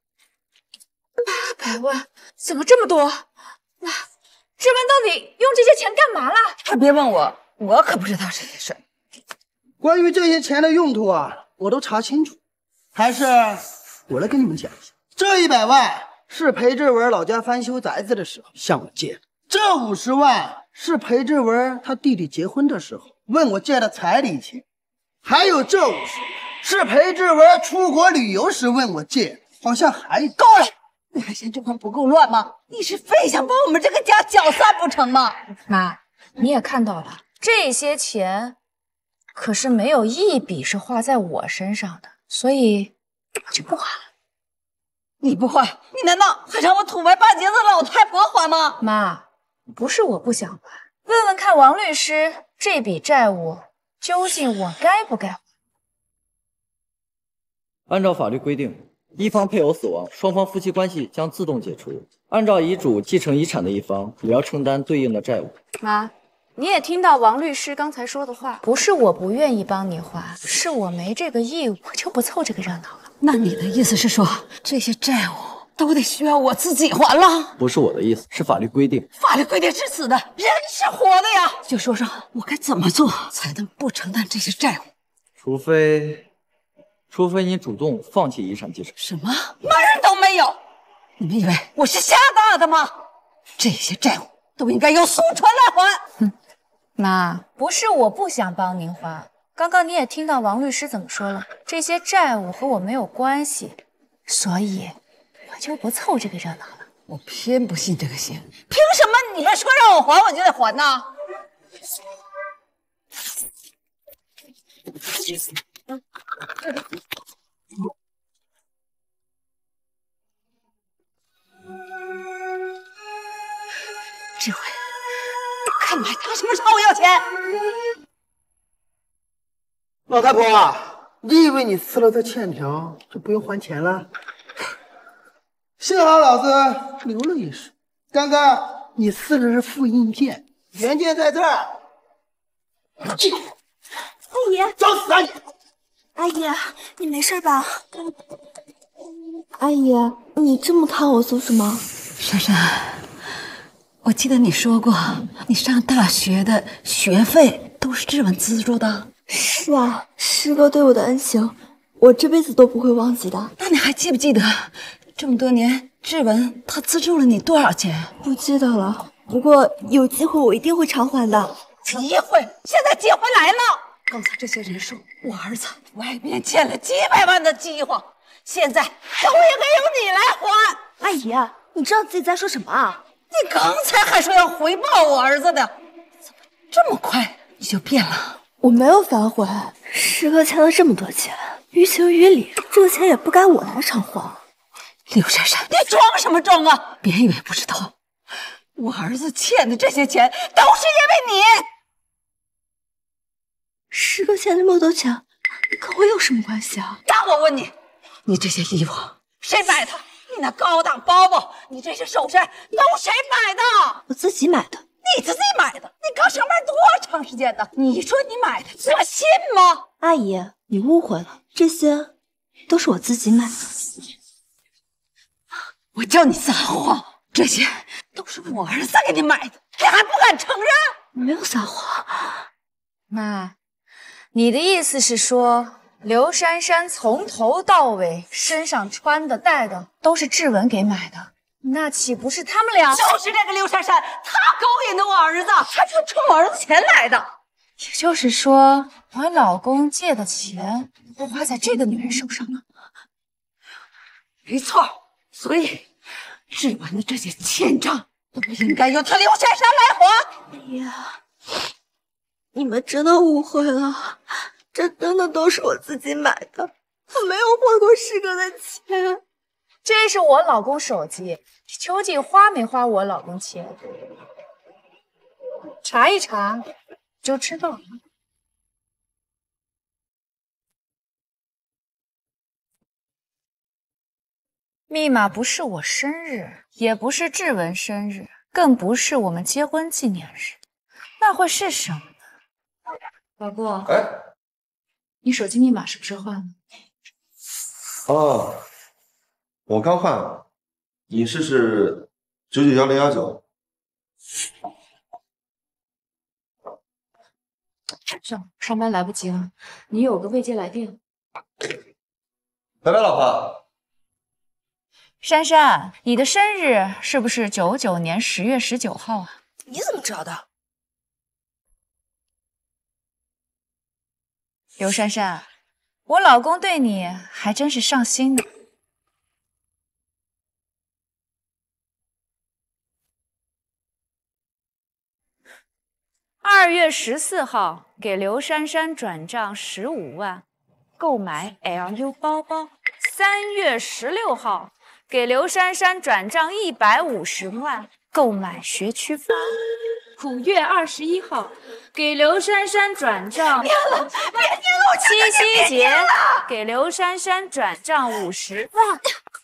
800万，怎么这么多？那志文到底用这些钱干嘛了？ 还别问我，我可不知道这些事。 关于这些钱的用途啊，我都查清楚。还是我来跟你们讲一下，这100万是裴志文老家翻修宅子的时候向我借的，这50万是裴志文他弟弟结婚的时候问我借的彩礼钱，还有这50是裴志文出国旅游时问我借的，好像还够了。 你还嫌这块不够乱吗？你是非想把我们这个家搅散不成吗？ 妈，你也看到了，这些钱可是没有一笔是花在我身上的，所以我就不还了。 你不还，你难道还让我土歪半截子老太婆还吗？ 妈，不是我不想还，问问看王律师，这笔债务究竟我该不该还？ 按照法律规定， 一方配偶死亡，双方夫妻关系将自动解除。按照遗嘱，继承遗产的一方也要承担对应的债务。 妈，你也听到王律师刚才说的话，不是我不愿意帮你还，是我没这个义务，我就不凑这个热闹了。 那你的意思是说，这些债务都得需要我自己还了？ 不是我的意思，是法律规定。 法律规定是死的，人是活的呀。就说说我该怎么做才能不承担这些债务？ 除非你主动放弃遗产继承。 什么？门儿都没有！你们以为我是瞎大的吗？这些债务都应该由苏川来还。 妈，不是我不想帮您还，刚刚你也听到王律师怎么说了，这些债务和我没有关系，所以我就不凑这个热闹了。 我偏不信这个邪，凭什么你们说让我还我就得还呢？这回看买他什么时候我要钱？ 老太婆啊，你以为你撕了这欠条就不用还钱了？幸好老子留了一手，刚刚你撕的是复印件，原件在这儿。 阿姨， 找死啊你！ 阿姨，你没事吧？阿姨，你这么看我做什么？ 珊珊，我记得你说过，你上大学的学费都是志文资助的。 是啊，师哥对我的恩情，我这辈子都不会忘记的。 那你还记不记得，这么多年，志文他资助了你多少钱？ 不记得了，不过有机会我一定会偿还的。 机会？现在机会来了！刚才这些人数，我儿子外面欠了几百万的饥荒，现在都应该由你来还。 阿姨，你知道自己在说什么啊？ 你刚才还说要回报我儿子的，怎么这么快你就变了？ 我没有反悔，师哥欠了这么多钱，于情于理，这个钱也不该我来偿还。 刘珊珊，你装什么装啊？别以为不知道，我儿子欠的这些钱都是因为你。 师哥欠这么多钱，跟我有什么关系啊？ 那我问你，你这些衣服谁买的？你那高档包包，你这些首饰都谁买的？ 我自己买的。 你自己买的？你刚上班多长时间的？你说你买的，我信吗？ 阿姨，你误会了，这些都是我自己买的。 我叫你撒谎，这些都是我儿子给你买的，你还不敢承认？ 我没有撒谎。 妈，你的意思是说，刘珊珊从头到尾身上穿的戴的都是志文给买的？那岂不是他们俩？ 就是这个刘珊珊，她勾引的我儿子，还是冲我儿子钱来的。 也就是说，我老公借的钱都花在这个女人手上了。 没错，所以志文的这些欠账都应该由他刘珊珊来还。 哎呀，你们真的误会了，这真的都是我自己买的，我没有花过师哥的钱。 这是我老公手机，你究竟花没花我老公钱？查一查就知道了。密码不是我生日，也不是志文生日，更不是我们结婚纪念日，那会是什么呢？老公，你手机密码是不是换了？ 哦，我刚换了，你试试991019。 上班来不及了，你有个未接来电。 拜拜，老婆。 珊珊，你的生日是不是99年10月19号啊？ 你怎么知道的？ 刘珊珊，我老公对你还真是上心呢。2月14号给刘珊珊转账15万，购买 LU 包包。3月16号给刘珊珊转账150万，购买学区房。 5月21号，给刘珊珊转账。 别了，别念了， 七夕节给刘珊珊转账50万。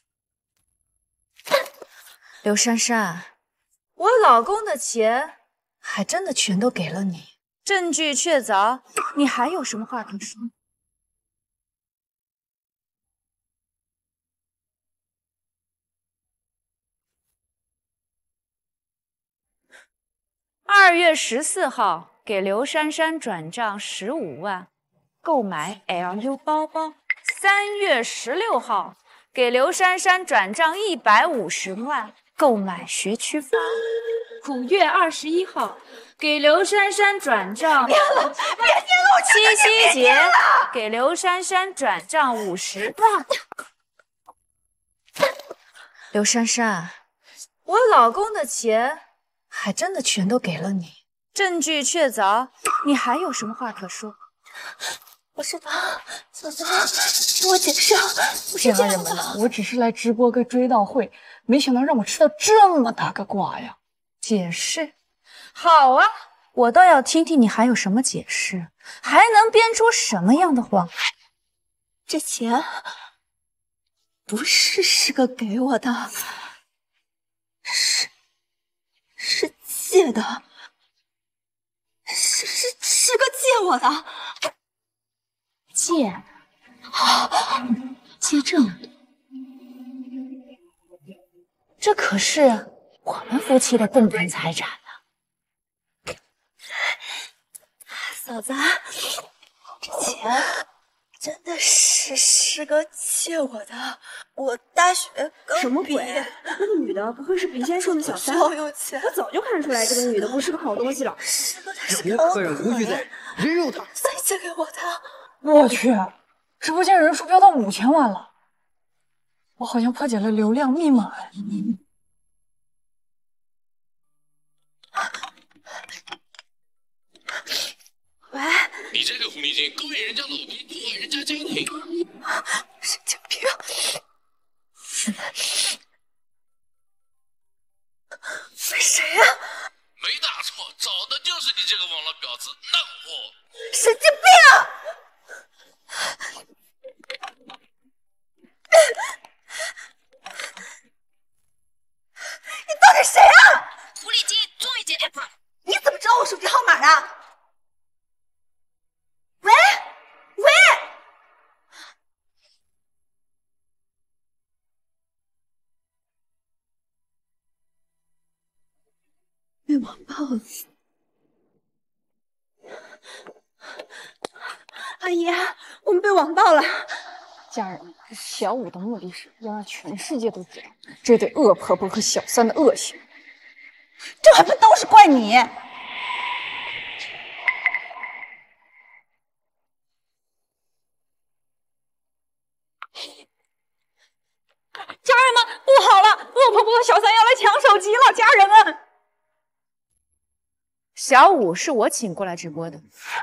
刘珊珊，我老公的钱还真的全都给了你，证据确凿，你还有什么话可说？2月14号，给刘珊珊转账15万，购买 LU 包包。3月16号，给刘珊珊转账150万，购买学区房。5月21号，给刘珊珊转账。 别了，别念了， 七夕节给刘珊珊转账50万。刘珊珊，我老公的钱还真的全都给了你，证据确凿，你还有什么话可说？ 我是他，嫂子，听我解释，不是这样的。 我只是来直播个追悼会，没想到让我吃到这么大个瓜呀！ 解释？好啊，我倒要听听你还有什么解释，还能编出什么样的谎？ 这钱不是师哥给我的，是借的，是师哥借我的。 借？借这么多？这可是我们夫妻的共同财产呢。 嫂子，这钱真的是师哥借我的。我大学刚什么鬼？ 毕业， 那个女的不会是裴先生的小三？ 好有钱！ 我早就看出来这个女的不是个好东西了。 师哥他是别客人无需在，人肉他。 所以借给我的。 我去，直播间人数飙到5000万了，我好像破解了流量密码。 喂， 你这个狐狸精，勾引人家老公，破坏人家家庭， 神经病！谁呀？ 没打错，找的就是你这个网络婊子烂货！ 神经病！你到底谁啊？ 狐狸精终于接电话了。 你怎么知道我手机号码的？喂喂，被网暴了。阿姨，我们被网暴了。 家人，小五的目的是要让全世界都知道这对恶婆婆和小三的恶行， 这还不都是怪你？ 家人们，不好了！恶婆婆和小三要来抢手机了！家人们， 小五是我请过来直播的，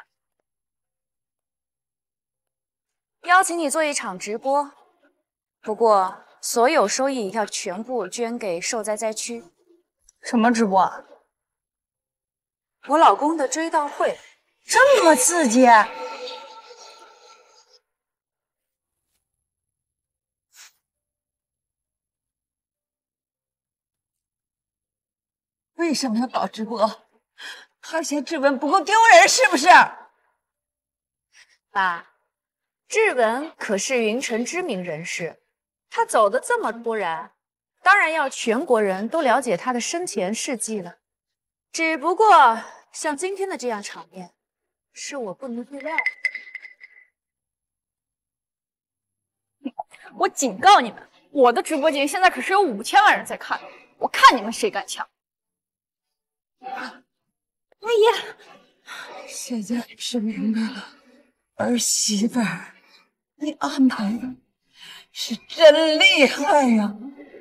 邀请你做一场直播，不过所有收益要全部捐给受灾灾区。 什么直播啊？ 我老公的追悼会， 这么刺激！为什么要搞直播？还嫌志文不够丢人是不是？ 爸，志文可是云城知名人士，他走得这么突然，当然要全国人都了解他的生前事迹了。只不过像今天的这样场面，是我不能预料的。 我警告你们，我的直播间现在可是有5000万人在看，我看你们谁敢抢！ 阿姨，现在是明白了，儿媳妇儿，你安排的是真厉害呀！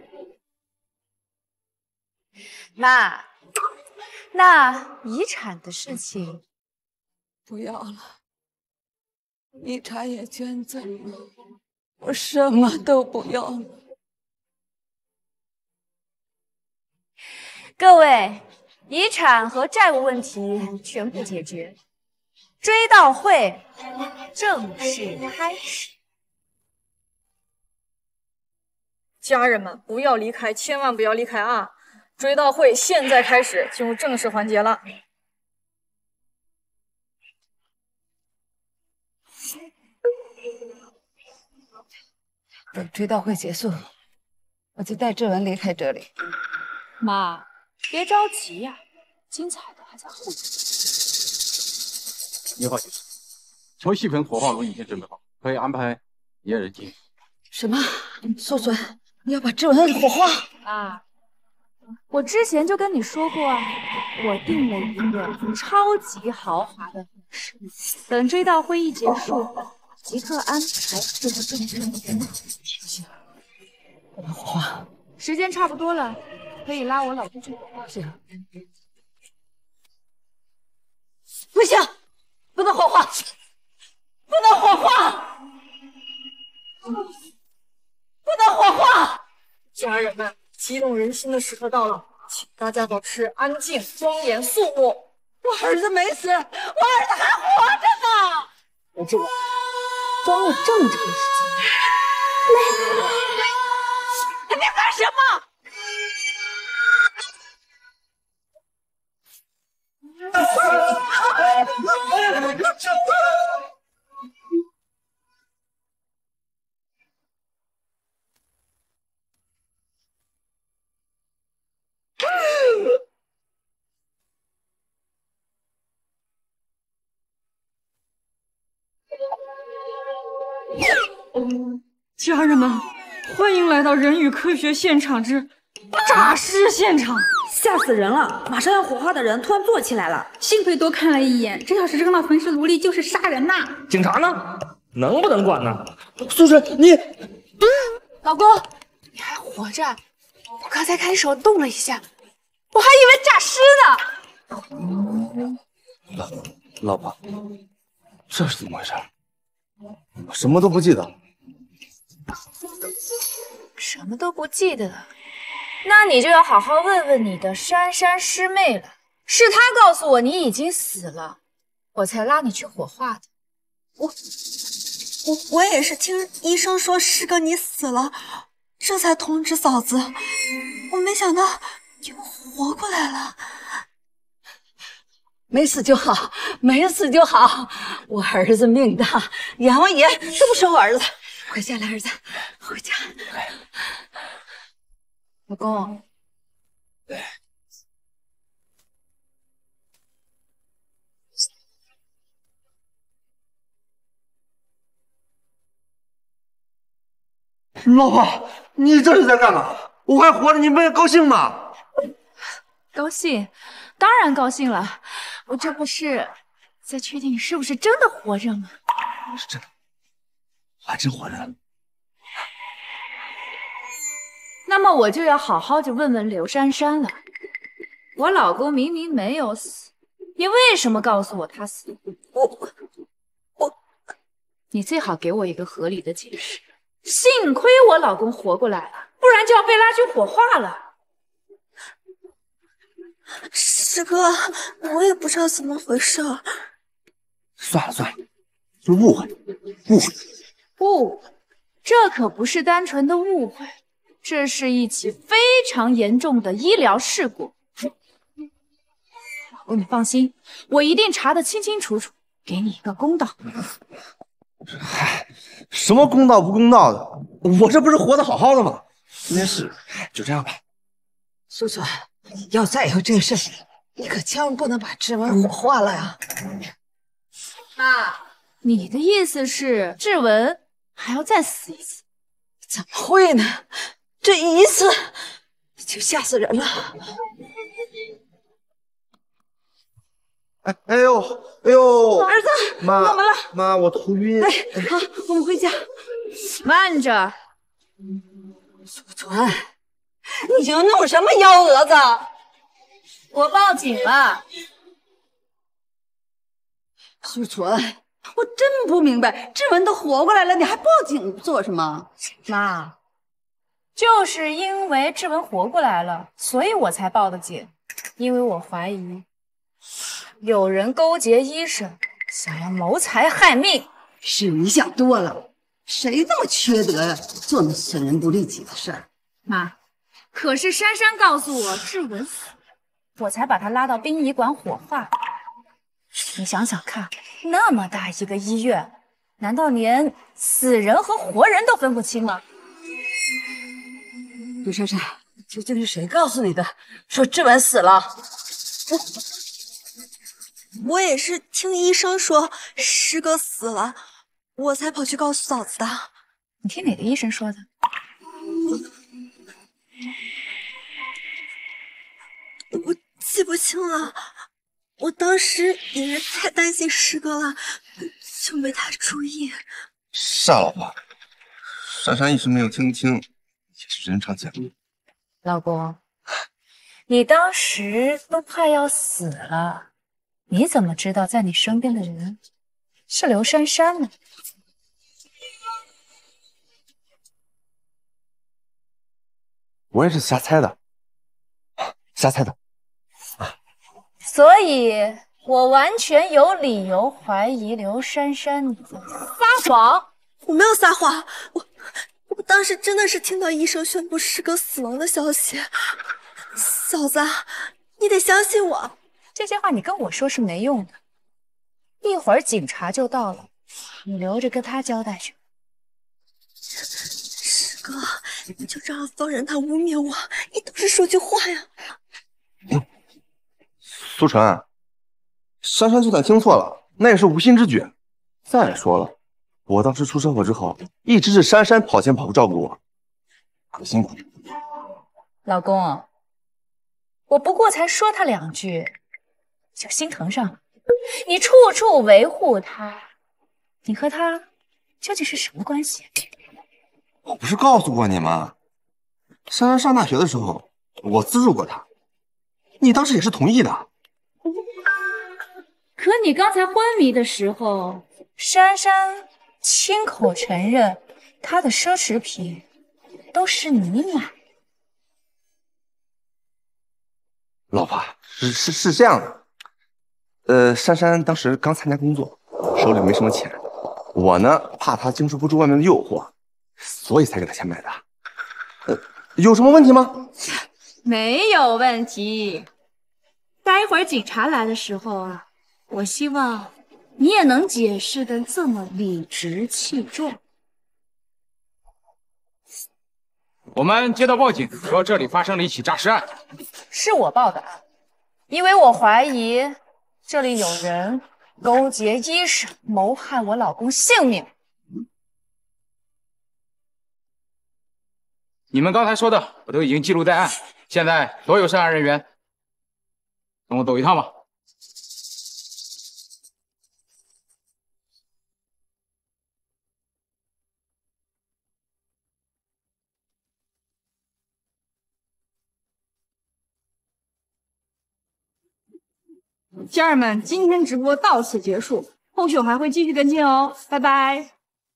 妈，那遗产的事情不要了，遗产也捐赠了，我什么都不要了。 各位， 遗产和债务问题全部解决，追悼会正式开始。 家人们不要离开，千万不要离开啊！追悼会现在开始，进入正式环节了。 等追悼会结束，我就带志文离开这里。 妈，别着急呀，精彩的还在后面。 你好，女士，桥戏盆火化炉已经准备好，可以安排1人进。 什么？素纯，你要把志文火化？ 啊，我之前就跟你说过啊，我订了一个超级豪华的婚事，等追悼会一结束，即刻安排这个正式的行， 我们火化。 时间差不多了，可以拉我老公去火化。 是。不行，不能火化，不能火化，不能火化！ 家人们，激动人心的时刻到了，请大家保持安静、庄严肃穆。 我儿子没死，我儿子还活着呢！ 我这装了这么长时间，你干什么？ 家人们，欢迎来到人与科学现场之诈尸现场。 吓死人了！马上要火化的人突然坐起来了， 幸亏多看了一眼，这要是扔到焚尸炉里就是杀人呐！ 警察呢？能不能管呢？ 素纯，你老公，你还活着？我刚才看手动了一下，我还以为诈尸呢。老婆，这是怎么回事？我什么都不记得。 什么都不记得了，那你就要好好问问你的珊珊师妹了。是她告诉我你已经死了，我才拉你去火化的。 我也是听医生说师哥你死了，这才通知嫂子。我没想到你活过来了。 没死就好，没死就好。我儿子命大，阎王爷都不收我儿子。回家了，儿子，回家。老公， 老婆，你这是在干嘛？我还活着，你们高兴吗？ 高兴，当然高兴了。我这不是在确定你是不是真的活着吗？ 是真的，我还真活着。 那么我就要好好的问问刘珊珊了。我老公明明没有死，你为什么告诉我他死？你最好给我一个合理的解释。幸亏我老公活过来了，不然就要被拉去火化了。 师哥，我也不知道怎么回事。 算了，是误会。 这可不是单纯的误会，这是一起非常严重的医疗事故。老公，你放心，我一定查得清清楚楚，给你一个公道。 嗨，什么公道不公道的？我这不是活得好好的吗？没事，就这样吧。 素纯，要再有这事，你可千万不能把志文火化了呀！ 妈，你的意思是志文还要再死一次？ 怎么会呢？这一次就吓死人了。 哎呦， 儿子， 妈， 怎么了？ 妈，我头晕。 好，我们回家。 慢着， 素纯，你就弄什么幺蛾子？ 我报警了。 素纯，我真不明白，志文都活过来了，你还报警做什么？ 妈，就是因为志文活过来了，所以我才报的警。 因为我怀疑有人勾结医生，想要谋财害命。 是你想多了，谁这么缺德呀，做那损人不利己的事儿？ 妈，可是珊珊告诉我志文死了，我才把他拉到殡仪馆火化。你想想看，那么大一个医院，难道连死人和活人都分不清吗？ 陆珊珊，究竟是谁告诉你的？说志文死了？ 我也是听医生说师哥死了，我才跑去告诉嫂子的。 你听哪个医生说的？ 我记不清了，我当时也是太担心师哥了，就没太注意。 是啊，老婆，珊珊一时没有听清，也是人常见。 老公，你当时都快要死了，你怎么知道在你身边的人是刘珊珊呢？ 我也是瞎猜的，瞎猜的。 所以，我完全有理由怀疑刘珊珊你在撒谎。 我没有撒谎，我当时真的是听到医生宣布师哥死亡的消息。嫂子，你得相信我。 这些话你跟我说是没用的，一会儿警察就到了，你留着跟他交代去。 师哥，你就这样放任他污蔑我，你倒是说句话呀！ 苏晨，珊珊就算听错了，那也是无心之举。再说了，我当时出车祸之后，一直是珊珊跑前跑后照顾我，可辛苦。 老公，我不过才说他2句，就心疼上了。你处处维护他，你和他究竟是什么关系？ 我不是告诉过你吗？珊珊上大学的时候，我资助过她，你当时也是同意的。 可你刚才昏迷的时候，珊珊亲口承认她的奢侈品都是你买。 老婆，是这样的，珊珊当时刚参加工作，手里没什么钱，我呢怕她经受不住外面的诱惑，所以才给她钱买的。有什么问题吗？ 没有问题。待会儿警察来的时候啊，我希望你也能解释的这么理直气壮。 我们接到报警，说这里发生了一起诈尸案。 是我报的案，因为我怀疑这里有人勾结医生谋害我老公性命。 你们刚才说的，我都已经记录在案。现在所有涉案人员，跟我走一趟吧。 家人们，今天直播到此结束，后续我还会继续跟进哦，拜拜。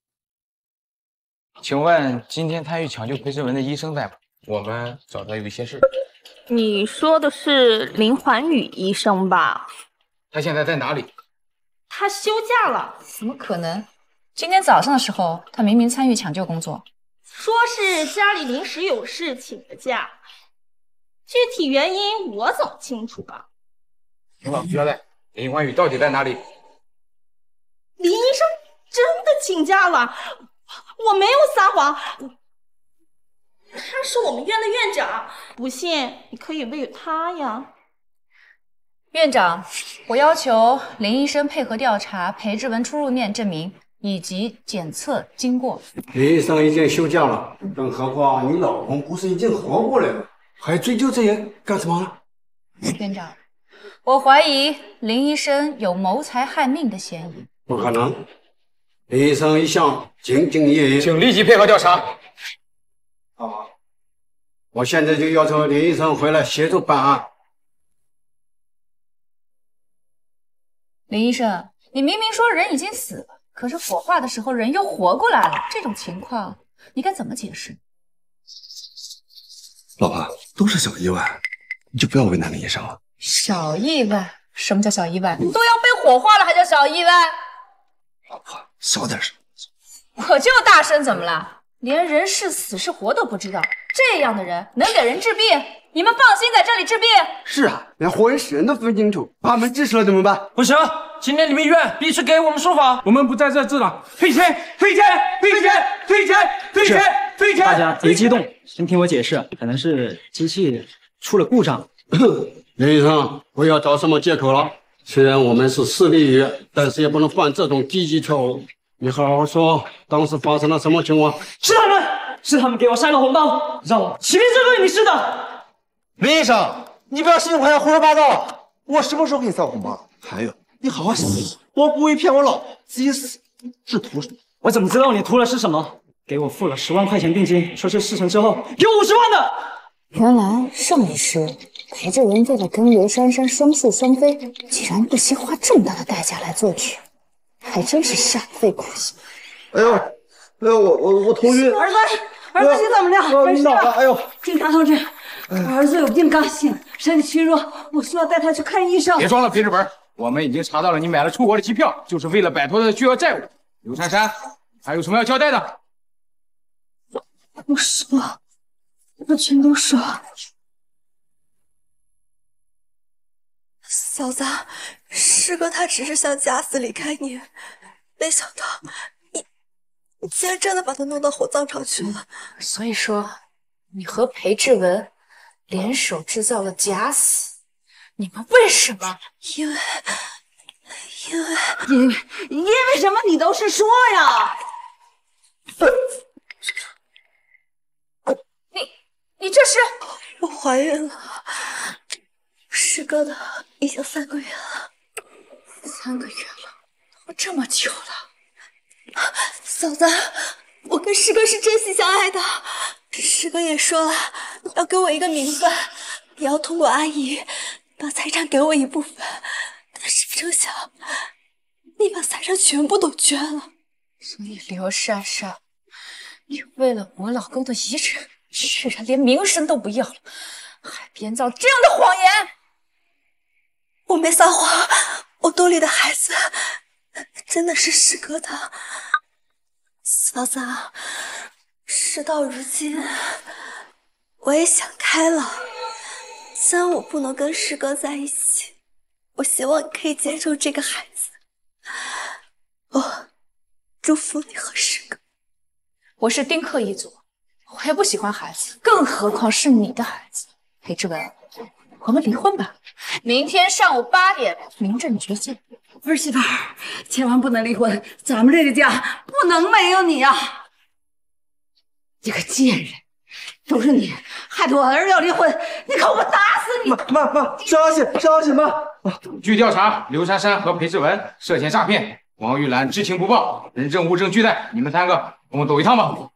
请问今天参与抢救裴志文的医生在吗？我们找他有一些事。 你说的是林环宇医生吧？ 他现在在哪里？ 他休假了。 怎么可能？今天早上的时候，他明明参与抢救工作。 说是家里临时有事请的假，具体原因我怎么清楚啊？ 请老实交代，林环宇到底在哪里？ 林医生真的请假了，我没有撒谎。他是我们院的院长，不信你可以问他呀。 院长，我要求林医生配合调查裴志文出入面证明以及检测经过。 林医生已经休假了，更何况你老公不是已经活过来了，还追究这些干什么呢？ 院长，我怀疑林医生有谋财害命的嫌疑。 不可能，林医生一向兢兢业业， 请立即配合调查。 好，我现在就要求林医生回来协助办案。 林医生，你明明说人已经死了，可是火化的时候人又活过来了，这种情况你该怎么解释？ 老婆，都是小意外，你就不要为难林医生了。 小意外？什么叫小意外？都要被火化了还叫小意外？ 老婆，小点声。 我就大声，怎么了？连人是死是活都不知道，这样的人能给人治病？你们放心在这里治病？ 是啊，连活人死人都分清楚，把他们治死了怎么办？ 不行，今天你们医院必须给我们说法，我们不在这治了，退钱，退钱，退钱，退钱，退钱，退钱！ 大家别激动，先听我解释，可能是机器出了故障。 林医生，不要找什么借口了。虽然我们是私立医院，但是也不能犯这种低级错误。你好好说，当时发生了什么情况？ 是他们给我塞了红包，让我欺骗这个女士的。 林医生，你不要信口胡说八道！我什么时候给你塞红包？还有，你好好想想，我故意骗我老婆，自己死是图什么？ 我怎么知道你图的是什么？给我付了10万块钱定金，说是事成之后给我50万的。 原来上一世裴志文为了跟刘珊珊双宿双飞，竟然不惜花这么大的代价来做剧，还真是煞费苦心。 哎呦，我头晕。 儿子你怎么了？ 你脑袋，哎呦！ 警察同志，我儿子有病刚醒，身体虚弱，我需要带他去看医生。 别装了，裴志文，我们已经查到了你买了出国的机票，就是为了摆脱巨额债务。刘珊珊，还有什么要交代的？ 我说，我全都说。 嫂子，师哥他只是想假死离开你，没想到你竟然真的把他弄到火葬场去了。 所以说，你和裴志文联手制造了假死，你们为什么？ 因为什么？你倒是说呀！ 你这是？ 我怀孕了，师哥的已经3个月了。 3个月了，都这么久了。 嫂子，我跟师哥是真心相爱的，师哥也说了要给我一个名分，也要通过阿姨把财产给我一部分，但是不成想你把财产全部都捐了。 所以刘珊珊，你为了我老公的遗产，居然连名声都不要了，还编造这样的谎言！ 我没撒谎，我肚里的孩子真的是师哥的。嫂子，事到如今，我也想开了。虽然我不能跟师哥在一起，我希望你可以接受这个孩子。我祝福你和师哥。 我是丁克一族，我也不喜欢孩子，更何况是你的孩子。裴志文，我们离婚吧，明天上午8点民政局见。 儿媳妇儿，千万不能离婚，咱们这个家不能没有你啊！你个贱人，都是你害得我儿子要离婚，你看我打死你！ 妈，消息妈！ 据调查，刘珊珊和裴志文涉嫌诈骗，王玉兰知情不报，人证物证俱在，你们3个跟我走一趟吧。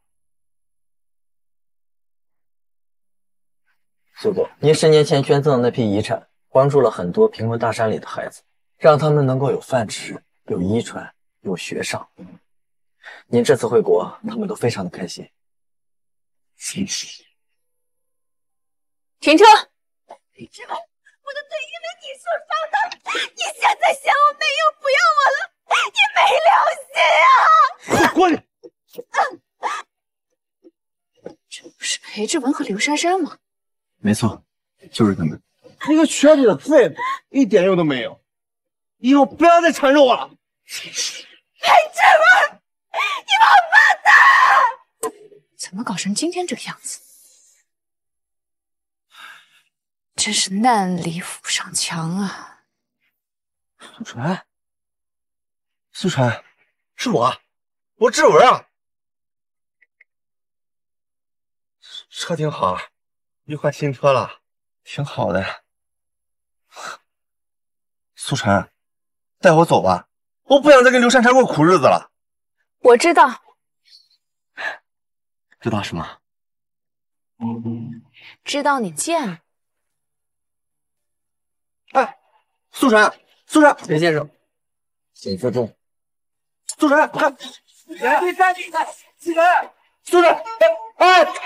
师伯，您10年前捐赠的那批遗产，帮助了很多贫困大山里的孩子，让他们能够有饭吃、有遗传、有学上。您这次回国，他们都非常的开心。 停车！ 裴志文，我的腿因为你受伤的，你现在嫌我没用，不要我了，你没良心啊！ 滚！ 这不是裴志文和刘珊珊吗？ 没错，就是他们。一个瘸子的废物，一点用都没有。以后不要再缠着我了。 裴志文，你王八蛋！ 怎么搞成今天这个样子？真是难离府上墙啊！ 苏传，是我志文啊。车挺好啊，一换新车了，挺好的。苏晨，带我走吧，我不想再跟刘珊珊过苦日子了。 我知道。 知道什么？ 知道你贱了。 哎，苏晨， 裴先生，请自重。 苏晨，看，苏晨，哎，